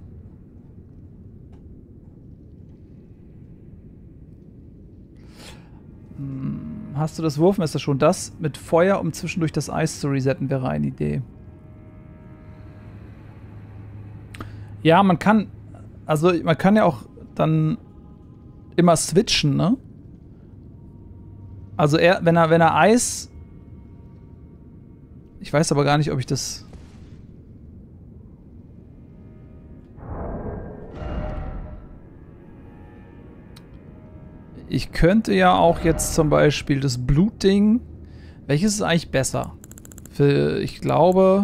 Hast du das Wurfmesser schon? Das mit Feuer, um zwischendurch das Eis zu resetten, wäre eine Idee. Ja, man kann ja auch dann immer switchen, ne? Also wenn er Eis... Ich weiß aber gar nicht, ob ich das... Ich könnte ja auch jetzt zum Beispiel das Blutding... Welches ist eigentlich besser? Ich glaube...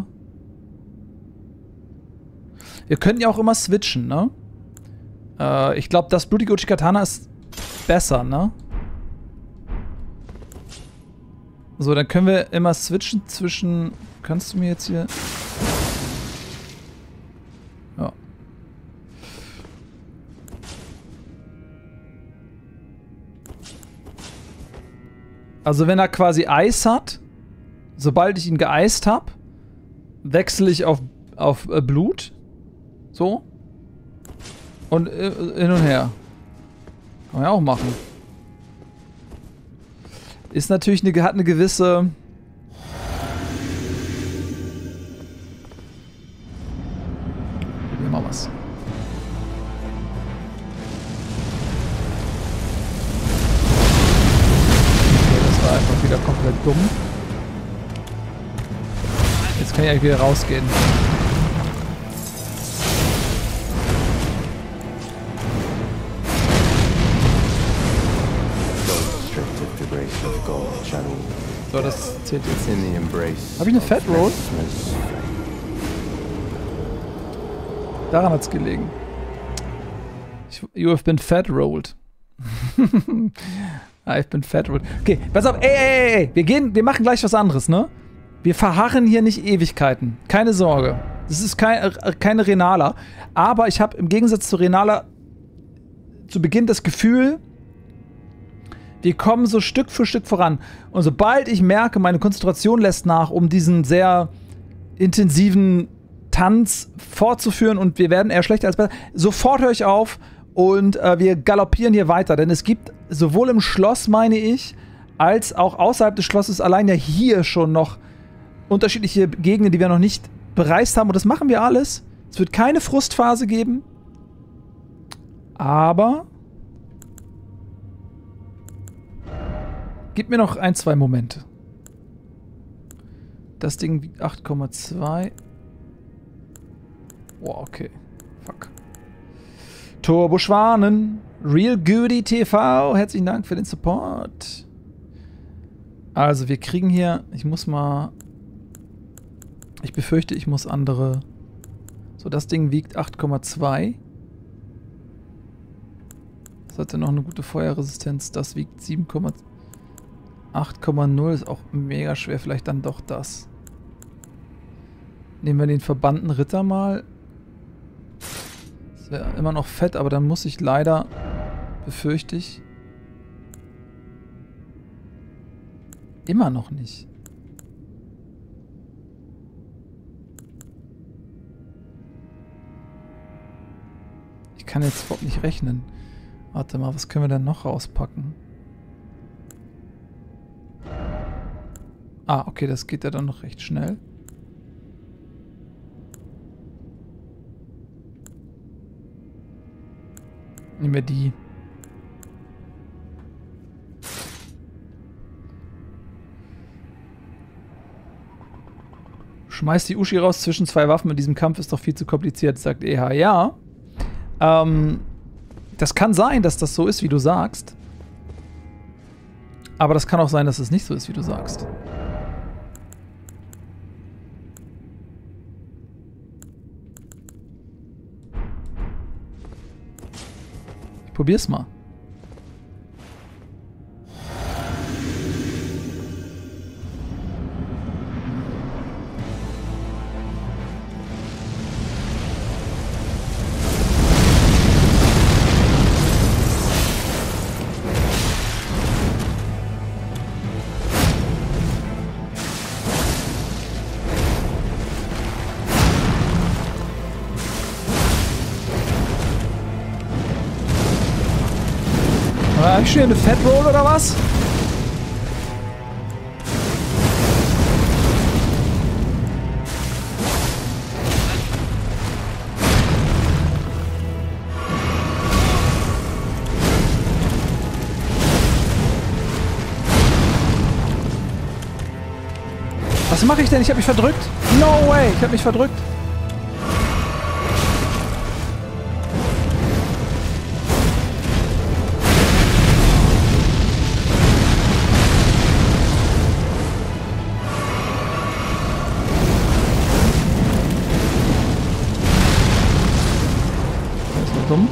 Wir könnten ja auch immer switchen, ne? Ich glaube, das blutige Uchi-Katana ist besser, ne? So, dann können wir immer switchen zwischen... Kannst du mir jetzt hier... Ja. Also wenn er quasi Eis hat, sobald ich ihn geeist habe, wechsle ich auf Blut. So. Und hin und her. Kann man ja auch machen. Ist natürlich hat eine gewisse... Probieren wir mal was. Okay, das war einfach wieder komplett dumm. Jetzt kann ich eigentlich wieder rausgehen. So, das zählt jetzt. Habe ich eine Fat Roll? Daran hat's gelegen. You have been fat rolled. I've been fat rolled. Okay, pass auf, ey. Wir machen gleich was anderes, ne? Wir verharren hier nicht Ewigkeiten. Keine Sorge. Das ist keine Renala. Aber ich habe im Gegensatz zu Renala zu Beginn das Gefühl, wir kommen so Stück für Stück voran. Und sobald ich merke, meine Konzentration lässt nach, um diesen sehr intensiven Tanz fortzuführen und wir werden eher schlechter als besser, sofort höre ich auf und wir galoppieren hier weiter. Denn es gibt sowohl im Schloss, meine ich, als auch außerhalb des Schlosses allein ja hier schon noch unterschiedliche Gegenden, die wir noch nicht bereist haben. Und das machen wir alles. Es wird keine Frustphase geben. Aber... Gib mir noch 1, 2 Momente. Das Ding wiegt 8,2. Wow, okay. Fuck. Turboschwanen. Real Goody TV. Herzlichen Dank für den Support. Also, wir kriegen hier... Ich muss mal... Ich befürchte, ich muss andere... So, das Ding wiegt 8,2. Das hatte noch eine gute Feuerresistenz. Das wiegt 7,2. 8,0 ist auch mega schwer, vielleicht dann doch das. Nehmen wir den verbannten Ritter mal. Das wäre immer noch fett, aber dann muss ich leider, befürchte ich, immer noch nicht. Ich kann jetzt überhaupt nicht rechnen. Warte mal, was können wir denn noch rauspacken? Ah, okay, das geht ja dann noch recht schnell. Nehmen wir die. Schmeißt die Uschi raus zwischen 2 Waffen in diesem Kampf ist doch viel zu kompliziert, sagt EH. Ja. Das kann sein, dass das so ist, wie du sagst. Aber das kann auch sein, dass es nicht so ist, wie du sagst. Probier's mal. Hab ich schon hier eine Fat Roll oder was? Was mache ich denn? Ich habe mich verdrückt. No way, ich habe mich verdrückt. Dumm.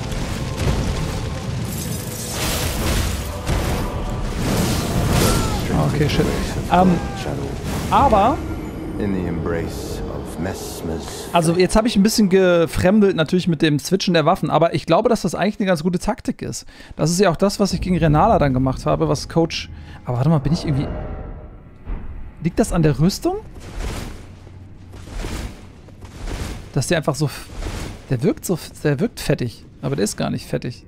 Okay, shit. Aber also jetzt habe ich ein bisschen gefremdelt natürlich mit dem Switchen der Waffen, aber ich glaube, dass das eigentlich eine ganz gute Taktik ist. Das ist ja auch das, was ich gegen Renala dann gemacht habe, was Coach... Aber warte mal, bin ich irgendwie... Liegt das an der Rüstung? Dass der einfach so... Der wirkt fettig, aber der ist gar nicht fettig.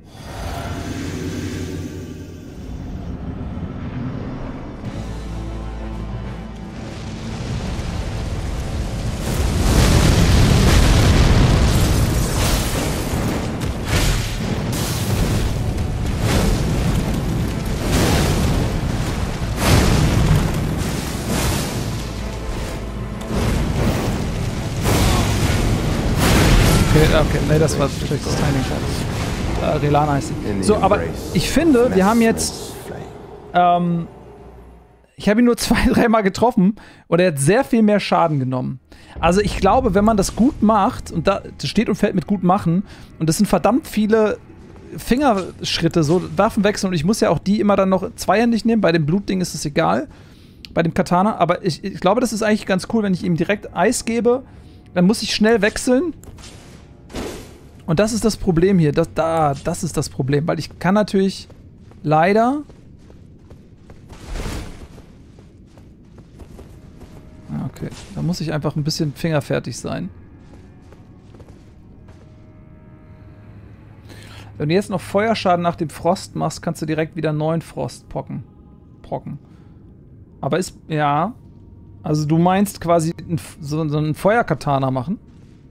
Okay, nee, das war schlechtes Timing. Relana heißt sie. So, aber ich finde, wir haben jetzt... ich habe ihn nur 2-3 Mal getroffen und er hat sehr viel mehr Schaden genommen. Also ich glaube, wenn man das gut macht, und das steht und fällt mit gut machen, und das sind verdammt viele Fingerschritte, so Waffenwechsel, und ich muss ja auch die immer dann noch zweihändig nehmen, bei dem Blutding ist es egal, bei dem Katana, aber ich glaube, das ist eigentlich ganz cool, wenn ich ihm direkt Eis gebe, dann muss ich schnell wechseln. Und das ist das Problem hier. Das ist das Problem. Weil ich kann natürlich leider... Okay, da muss ich einfach ein bisschen fingerfertig sein. Wenn du jetzt noch Feuerschaden nach dem Frost machst, kannst du direkt wieder 9 Frost brocken. Aber ist... Ja. Also du meinst quasi so einen Feuerkatana machen?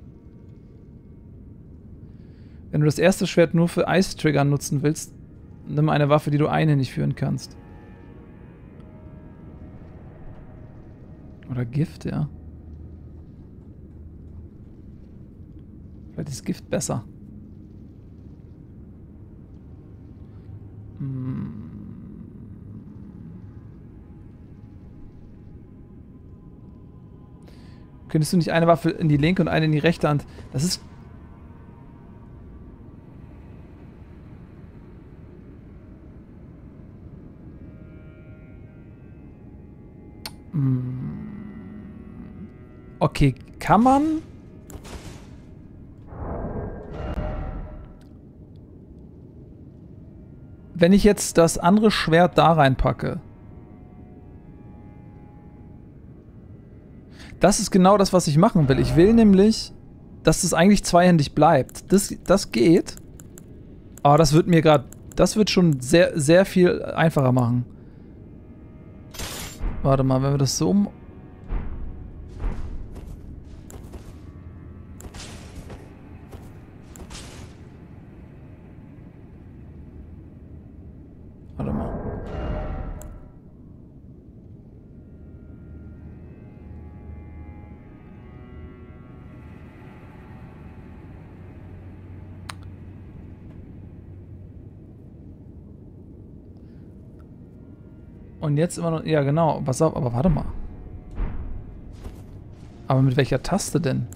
Wenn du das erste Schwert nur für Eistrigger nutzen willst, nimm eine Waffe, die du einhändig führen kannst. Oder Gift, ja. Vielleicht ist Gift besser. Könntest du nicht eine Waffe in die linke und eine in die rechte Hand? Das ist... Okay, kann man... Wenn ich jetzt das andere Schwert da reinpacke... Das ist genau das, was ich machen will. Ich will nämlich, dass es eigentlich zweihändig bleibt. Das geht. Aber das wird mir gerade... Das wird schon sehr, sehr viel einfacher machen. Warte mal, wenn wir das so... Warte mal. Und jetzt immer noch... Ja, genau. Pass auf, aber warte mal. Aber mit welcher Taste denn?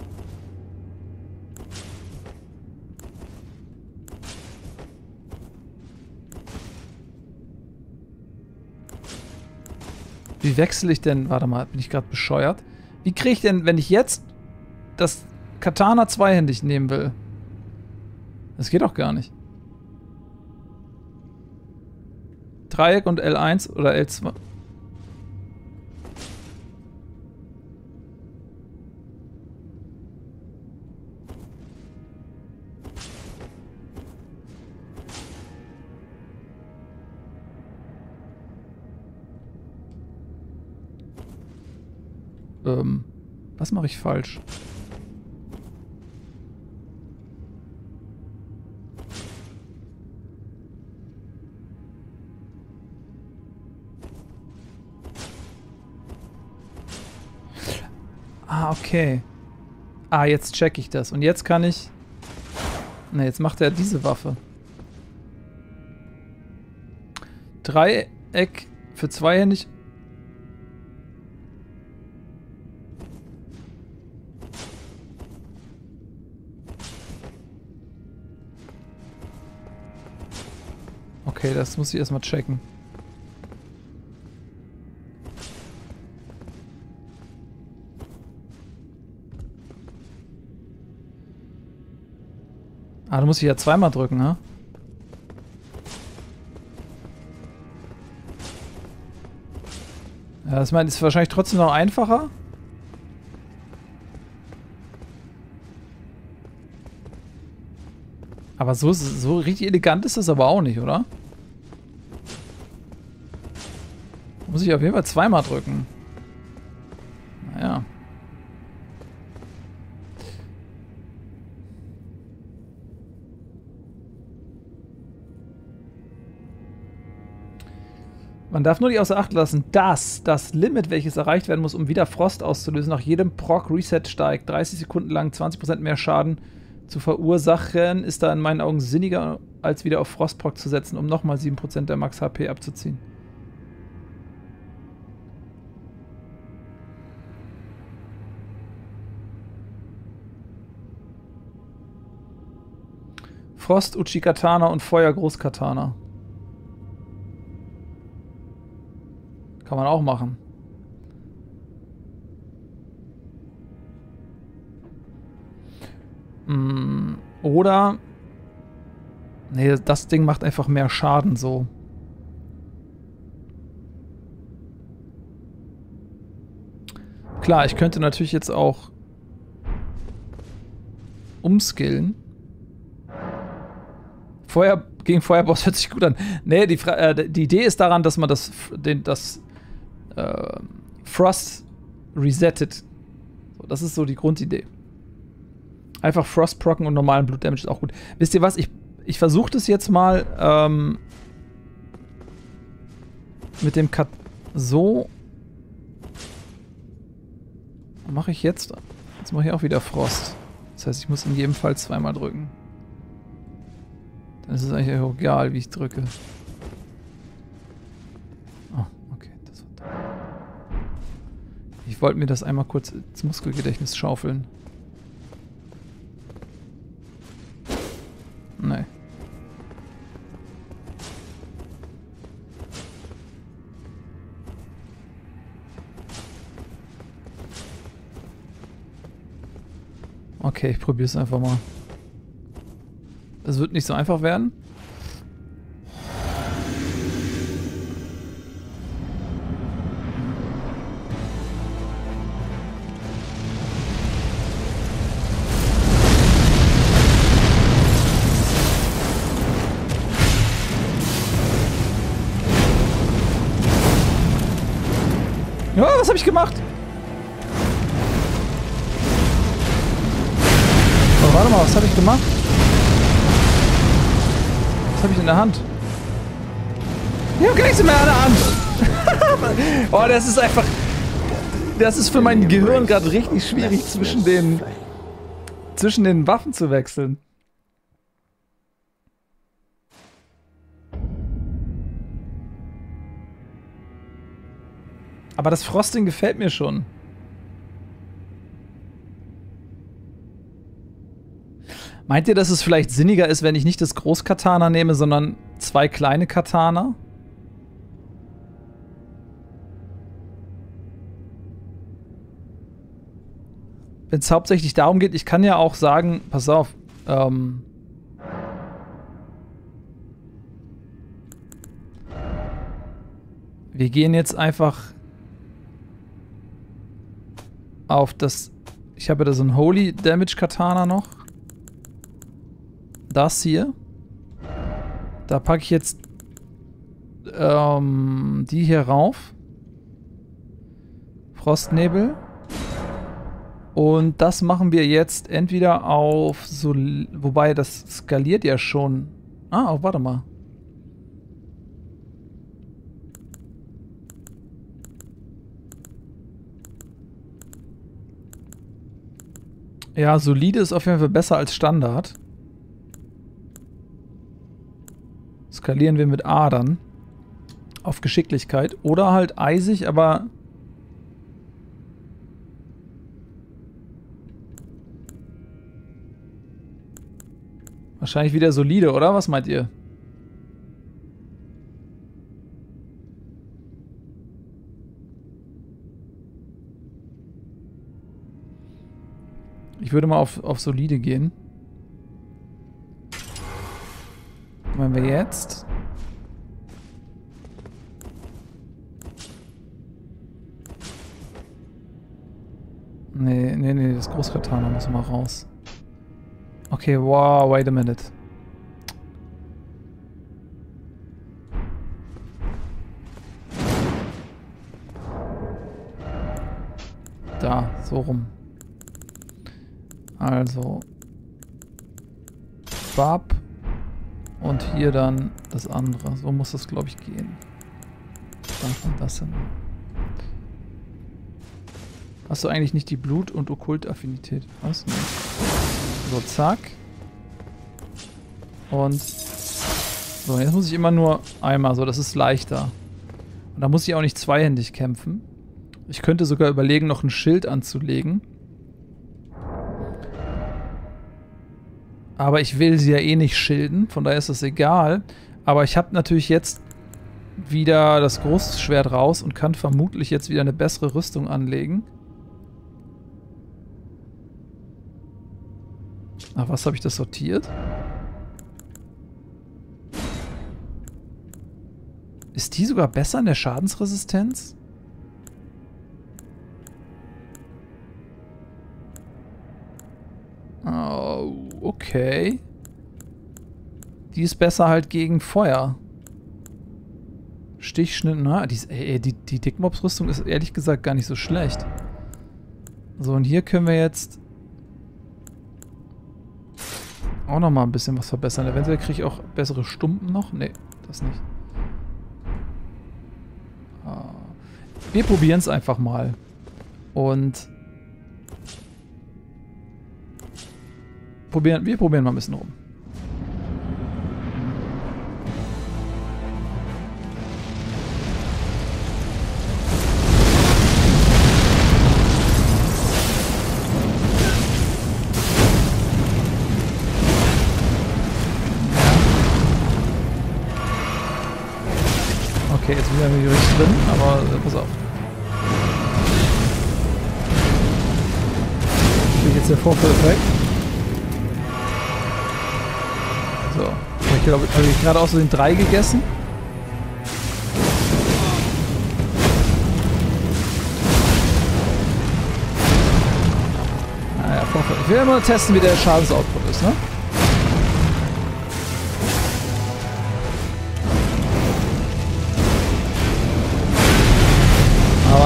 wie wechsle ich denn? Warte mal, bin ich gerade bescheuert? Wie kriege ich denn, wenn ich jetzt das Katana zweihändig nehmen will? Das geht doch gar nicht. Dreieck und L1 oder L2. Was mache ich falsch? Ah, okay. Ah, jetzt check ich das. Und jetzt kann ich... Ne, jetzt macht er diese Waffe. Dreieck für zweihändig. Okay, das muss ich erstmal checken. Ah, da muss ich ja zweimal drücken, ne? Ja, das meint, ist wahrscheinlich trotzdem noch einfacher. Aber so richtig elegant ist das aber auch nicht, oder? Muss ich auf jeden Fall zweimal drücken. Naja. Man darf nur nicht außer Acht lassen, dass das Limit, welches erreicht werden muss, um wieder Frost auszulösen, nach jedem Proc-Reset steigt. 30 Sekunden lang 20% mehr Schaden zu verursachen, ist da in meinen Augen sinniger, als wieder auf Frostproc zu setzen, um nochmal 7% der Max-HP abzuziehen. Frost, Uchi-Katana und Feuer-Großkatana. Kann man auch machen. Oder... Nee, das Ding macht einfach mehr Schaden so. Klar, ich könnte natürlich jetzt auch umskillen. Feuer gegen Feuerboss hört sich gut an. Nee, die Idee ist daran, dass man das Frost resettet. So, das ist so die Grundidee. Einfach Frost procken und normalen Blutdamage ist auch gut. Wisst ihr was? Ich versuche das jetzt mal mit dem Cut so. Mache ich jetzt? Jetzt mache ich auch wieder Frost. Das heißt, ich muss in jedem Fall zweimal drücken. Dann ist es eigentlich auch egal, wie ich drücke. Oh, okay. Das war toll. Ich wollte mir das einmal kurz ins Muskelgedächtnis schaufeln. Nee. Okay, ich probiere es einfach mal. Das wird nicht so einfach werden. Ja, was habe ich gemacht? Oh, warte mal, was habe ich gemacht? Was habe ich in der Hand? Ich habe gar nichts mehr in der Hand. Oh, das ist einfach... Das ist für mein Gehirn gerade richtig schwierig, zwischen den Waffen zu wechseln. Aber das Frosting gefällt mir schon. Meint ihr, dass es vielleicht sinniger ist, wenn ich nicht das Großkatana nehme, sondern zwei kleine Katana? wenn es hauptsächlich darum geht, ich kann ja auch sagen, pass auf, wir gehen jetzt einfach auf das, ich habe ja da so ein Holy Damage Katana noch. Das hier. Da packe ich jetzt die hier rauf. Frostnebel. Und das machen wir jetzt entweder auf so, wobei das skaliert ja schon. Ah, oh, warte mal. Ja, solide ist auf jeden Fall besser als Standard. Skalieren wir mit A dann. Auf Geschicklichkeit. Oder halt eisig, aber... wahrscheinlich wieder solide, oder? Was meint ihr? Ich würde mal auf solide gehen. Wenn wir jetzt... Nee, das Großkatana muss mal raus. Okay, wow, wait a minute. Da, so rum. Also. Bab. Und hier dann das andere. So muss das, glaube ich, gehen. Dann kommt das hin. Hast du eigentlich nicht die Blut- und Okkult-Affinität? Was? Nee. So, zack. Und so, jetzt muss ich immer nur einmal, so, das ist leichter. Und da muss ich auch nicht zweihändig kämpfen. Ich könnte sogar überlegen, noch ein Schild anzulegen. Aber ich will sie ja eh nicht schilden, von daher ist das egal. Aber ich habe natürlich jetzt wieder das Großschwert raus und kann vermutlich jetzt wieder eine bessere Rüstung anlegen. Ach, was habe ich das sortiert? Ist die sogar besser in der Schadensresistenz? Oh, okay. Die ist besser halt gegen Feuer. Stichschnitt, na, die Dickmobs-Rüstung ist ehrlich gesagt gar nicht so schlecht. So, und hier können wir jetzt auch nochmal ein bisschen was verbessern. Eventuell kriege ich auch bessere Stumpen noch. Nee, das nicht. Wir probieren es einfach mal. Und wir probieren mal ein bisschen rum. Okay, jetzt sind wir nicht richtig drin, aber pass auf. Kriege jetzt der Vorführeffekt. So. Ich glaube, habe ich gerade auch so den 3 gegessen. Naja, Vorführeffekt. Ich will ja nur testen, wie der Schadensoutput ist, ne? Aber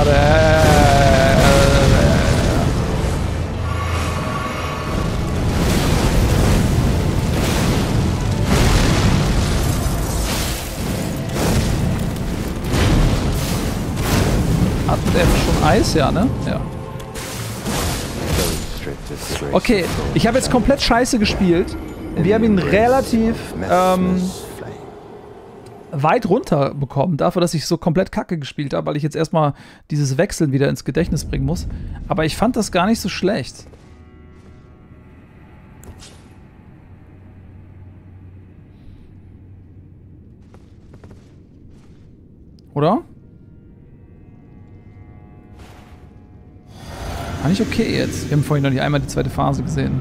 hat der schon Eis? Ja, ne? Ja. Okay, ich habe jetzt komplett scheiße gespielt. Wir haben ihn relativ weit runter bekommen, dafür, dass ich so komplett kacke gespielt habe, weil ich jetzt erstmal dieses Wechseln wieder ins Gedächtnis bringen muss. Aber ich fand das gar nicht so schlecht. Oder? Fand ich okay jetzt. Wir haben vorhin noch nicht einmal die zweite Phase gesehen.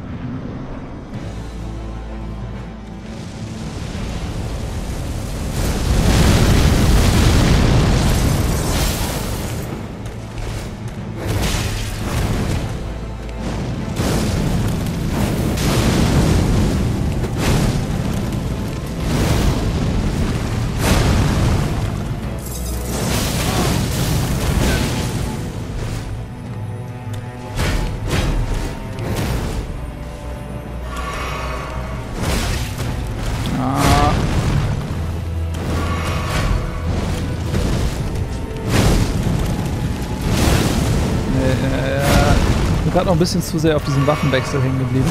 Gerade noch ein bisschen zu sehr auf diesem Waffenwechsel hängen geblieben.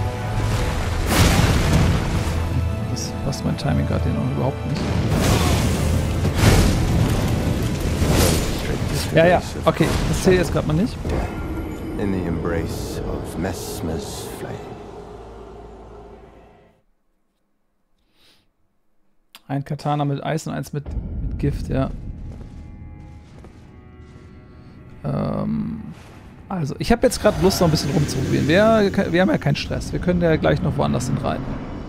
Das passt mein Timing gerade noch überhaupt nicht. Ja, okay, das zählt jetzt gerade mal nicht. In the embrace of Messmer's flame. Ein Katana mit Eis und eins mit Gift, ja. Also, ich habe jetzt gerade Lust, noch ein bisschen rumzuprobieren. Wir haben ja keinen Stress. Wir können ja gleich noch woanders hin reiten.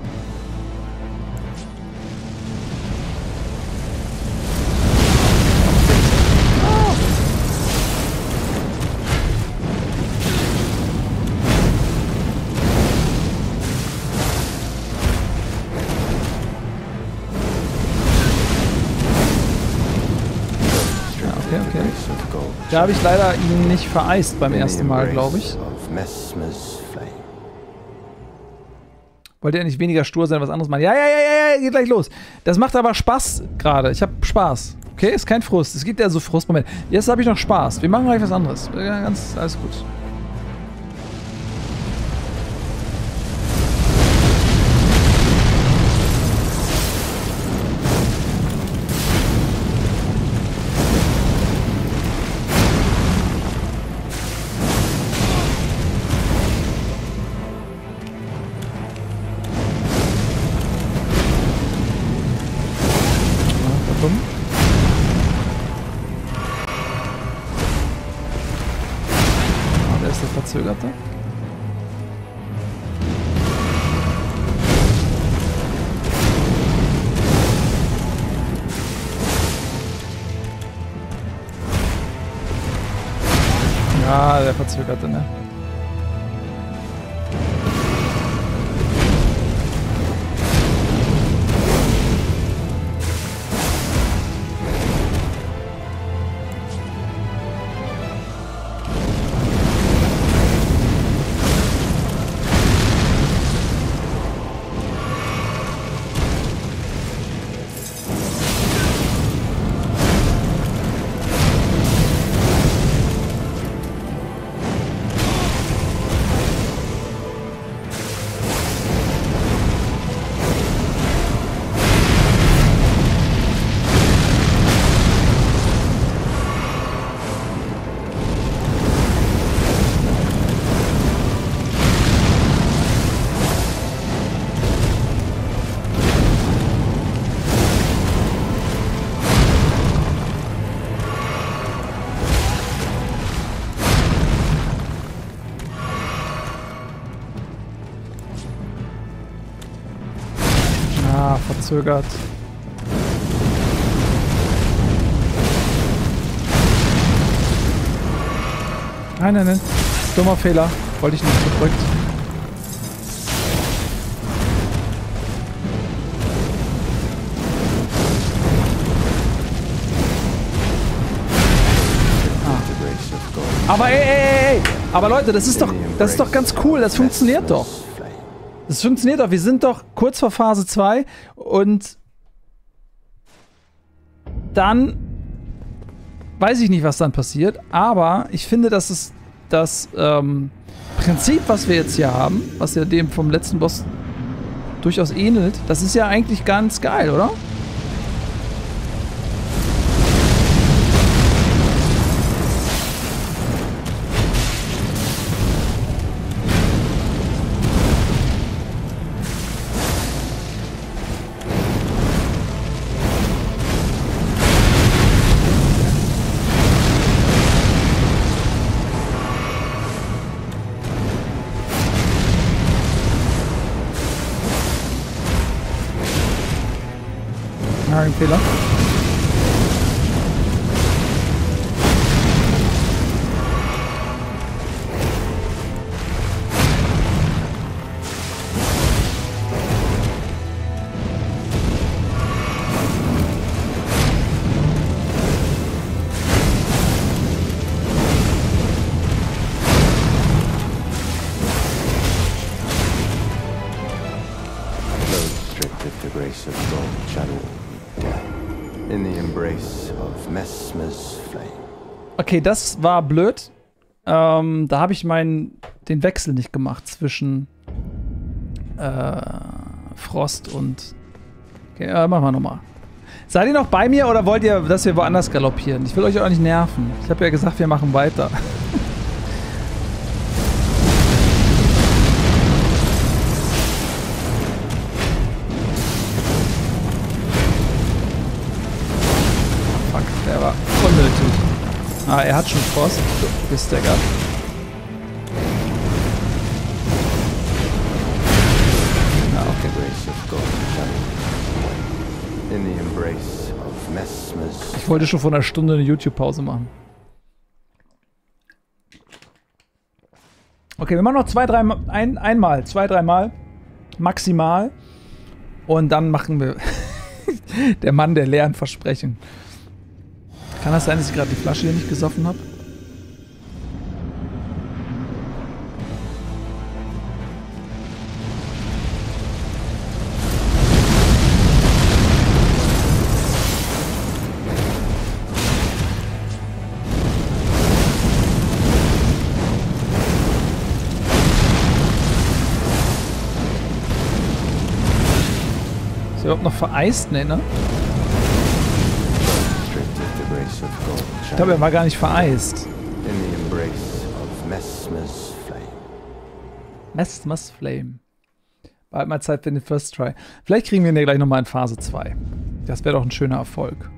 Okay. Da habe ich leider ihn nicht vereist beim ersten Mal, glaube ich. Wollte er nicht weniger stur sein, was anderes machen? Ja, geht gleich los. Das macht aber Spaß gerade. Ich habe Spaß. Okay, ist kein Frust. Es gibt ja so Frustmomente. Jetzt habe ich noch Spaß. Wir machen gleich was anderes. Alles gut. Verzögerte. Ja, der Verzögerte, ne? Verzögert. Nein. Dummer Fehler. Wollte ich nicht gedrückt. Aber ey. Aber Leute, das ist doch ganz cool. Das funktioniert doch. Das funktioniert doch. Wir sind doch kurz vor Phase 2 und dann weiß ich nicht, was dann passiert, aber ich finde, dass es das Prinzip, was wir jetzt hier haben, was ja dem vom letzten Boss durchaus ähnelt, das ist ja eigentlich ganz geil, oder? Kein Fehler. Okay, das war blöd. Da habe ich den Wechsel nicht gemacht zwischen Frost und... Okay, machen wir nochmal. Seid ihr noch bei mir oder wollt ihr, dass wir woanders galoppieren? Ich will euch auch nicht nerven. Ich habe ja gesagt, wir machen weiter. Fuck, der war unnötig. Ah, er hat schon Frost. Gestaggert. Ah, okay. Ich wollte schon vor einer Stunde eine YouTube-Pause machen. Okay, wir machen noch zwei, dreimal. Maximal. Und dann machen wir der Mann der leeren Versprechen. Kann das sein, dass ich gerade die Flasche hier nicht gesoffen habe? Ist überhaupt noch vereist? Nee, ne? Ich glaube, er war gar nicht vereist. Messmer's Flame. War halt mal Zeit für den First Try. Vielleicht kriegen wir ihn ja gleich nochmal in Phase 2. Das wäre doch ein schöner Erfolg.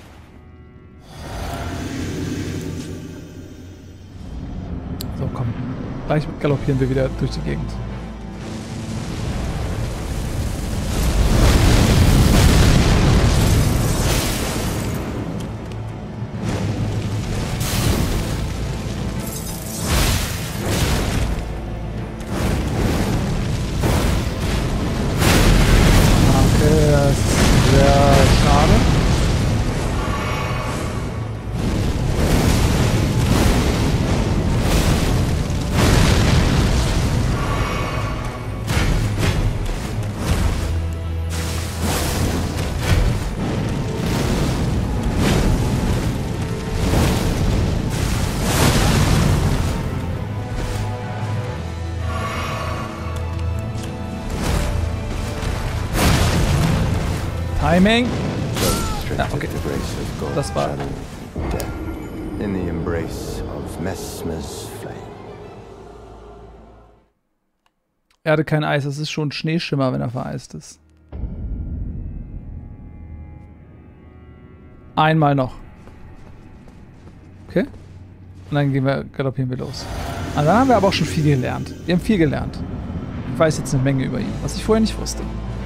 So, komm. Gleich galoppieren wir wieder durch die Gegend. Timing. Ja, okay. Das war... In the embrace of Messmer's flame. Er hatte kein Eis, es ist schon Schneeschimmer, wenn er vereist ist. Einmal noch. Okay. Und dann galoppieren wir los. Und dann haben wir aber auch schon viel gelernt. Wir haben viel gelernt. Ich weiß jetzt eine Menge über ihn, was ich vorher nicht wusste.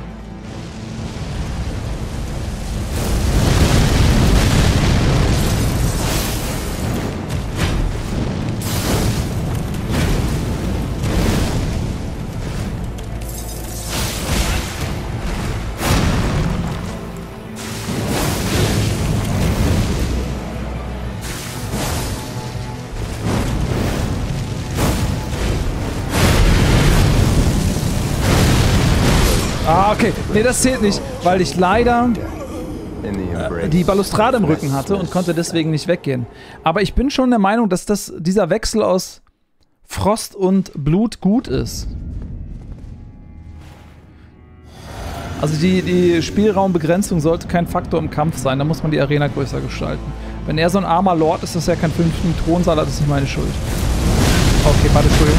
Ah, okay. Nee, das zählt nicht, weil ich leider die Balustrade im Rücken hatte und konnte deswegen nicht weggehen. Aber ich bin schon der Meinung, dass dieser Wechsel aus Frost und Blut gut ist. Also die Spielraumbegrenzung sollte kein Faktor im Kampf sein, da muss man die Arena größer gestalten. Wenn er so ein armer Lord ist, das ja kein 5. Thronsaal, das ist nicht meine Schuld. Okay, warte, Entschuldigung.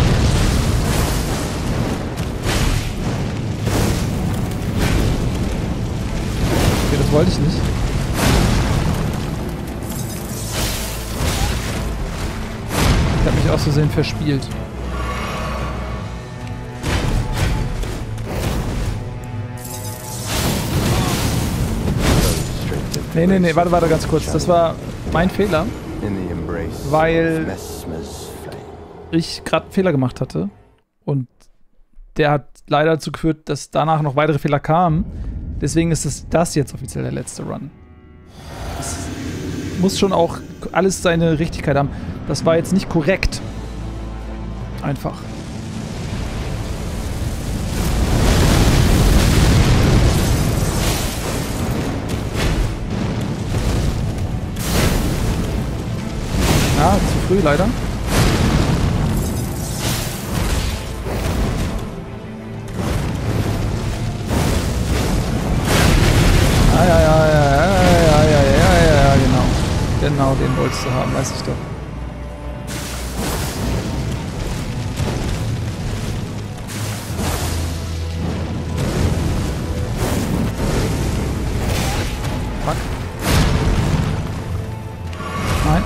Das wollte ich nicht. Ich habe mich aus Versehen verspielt. Nee, warte ganz kurz. Das war mein Fehler, weil ich gerade einen Fehler gemacht hatte und der hat leider dazu geführt, dass danach noch weitere Fehler kamen. Deswegen ist das jetzt offiziell der letzte Run. Das muss schon auch alles seine Richtigkeit haben. Das war jetzt nicht korrekt. Einfach. Ja, zu früh leider. Ja, genau. Genau, den wolltest du haben, weiß ich doch. Fuck. Nein.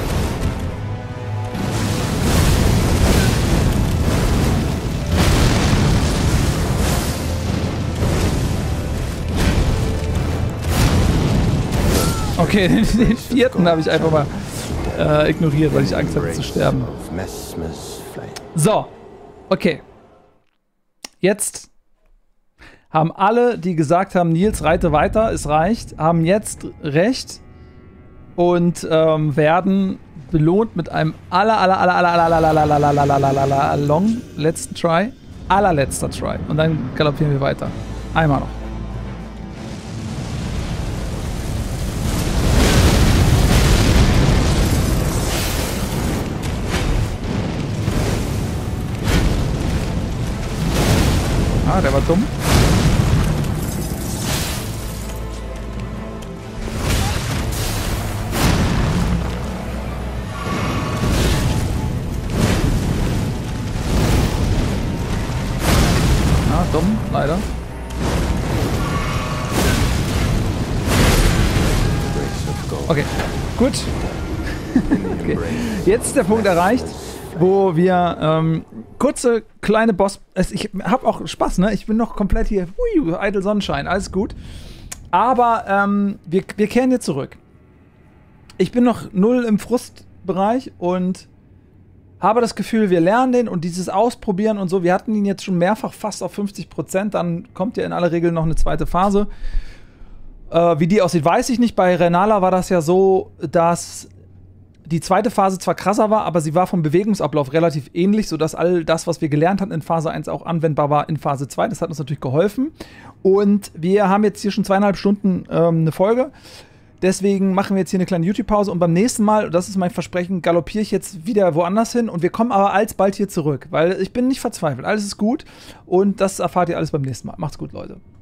Okay, den vierten habe ich einfach mal ignoriert, weil ich Angst hatte zu sterben. So, okay. Jetzt haben alle, die gesagt haben, Nils, reite weiter, es reicht, haben jetzt recht und werden belohnt mit einem letzten Try. Allerletzter Try. Und dann galoppieren wir weiter. Einmal noch. Ah, der war dumm. Ah, dumm, leider. Okay, gut. Okay. Jetzt ist der Punkt erreicht, wo wir kurze, kleine Boss... Ich habe auch Spaß, ne? Ich bin noch komplett hier. Eitel Sonnenschein, alles gut. Aber wir kehren hier zurück. Ich bin noch null im Frustbereich und habe das Gefühl, wir lernen den und dieses Ausprobieren und so. Wir hatten ihn jetzt schon mehrfach fast auf 50%. Dann kommt ja in aller Regel noch eine zweite Phase. Wie die aussieht, weiß ich nicht. Bei Renala war das ja so, dass die zweite Phase zwar krasser war, aber sie war vom Bewegungsablauf relativ ähnlich, sodass all das, was wir gelernt hatten in Phase 1 auch anwendbar war in Phase 2. Das hat uns natürlich geholfen. Und wir haben jetzt hier schon 2,5 Stunden eine Folge. Deswegen machen wir jetzt hier eine kleine YouTube-Pause und beim nächsten Mal, das ist mein Versprechen, galoppiere ich jetzt wieder woanders hin und wir kommen aber alsbald hier zurück, weil ich bin nicht verzweifelt. Alles ist gut und das erfahrt ihr alles beim nächsten Mal. Macht's gut, Leute.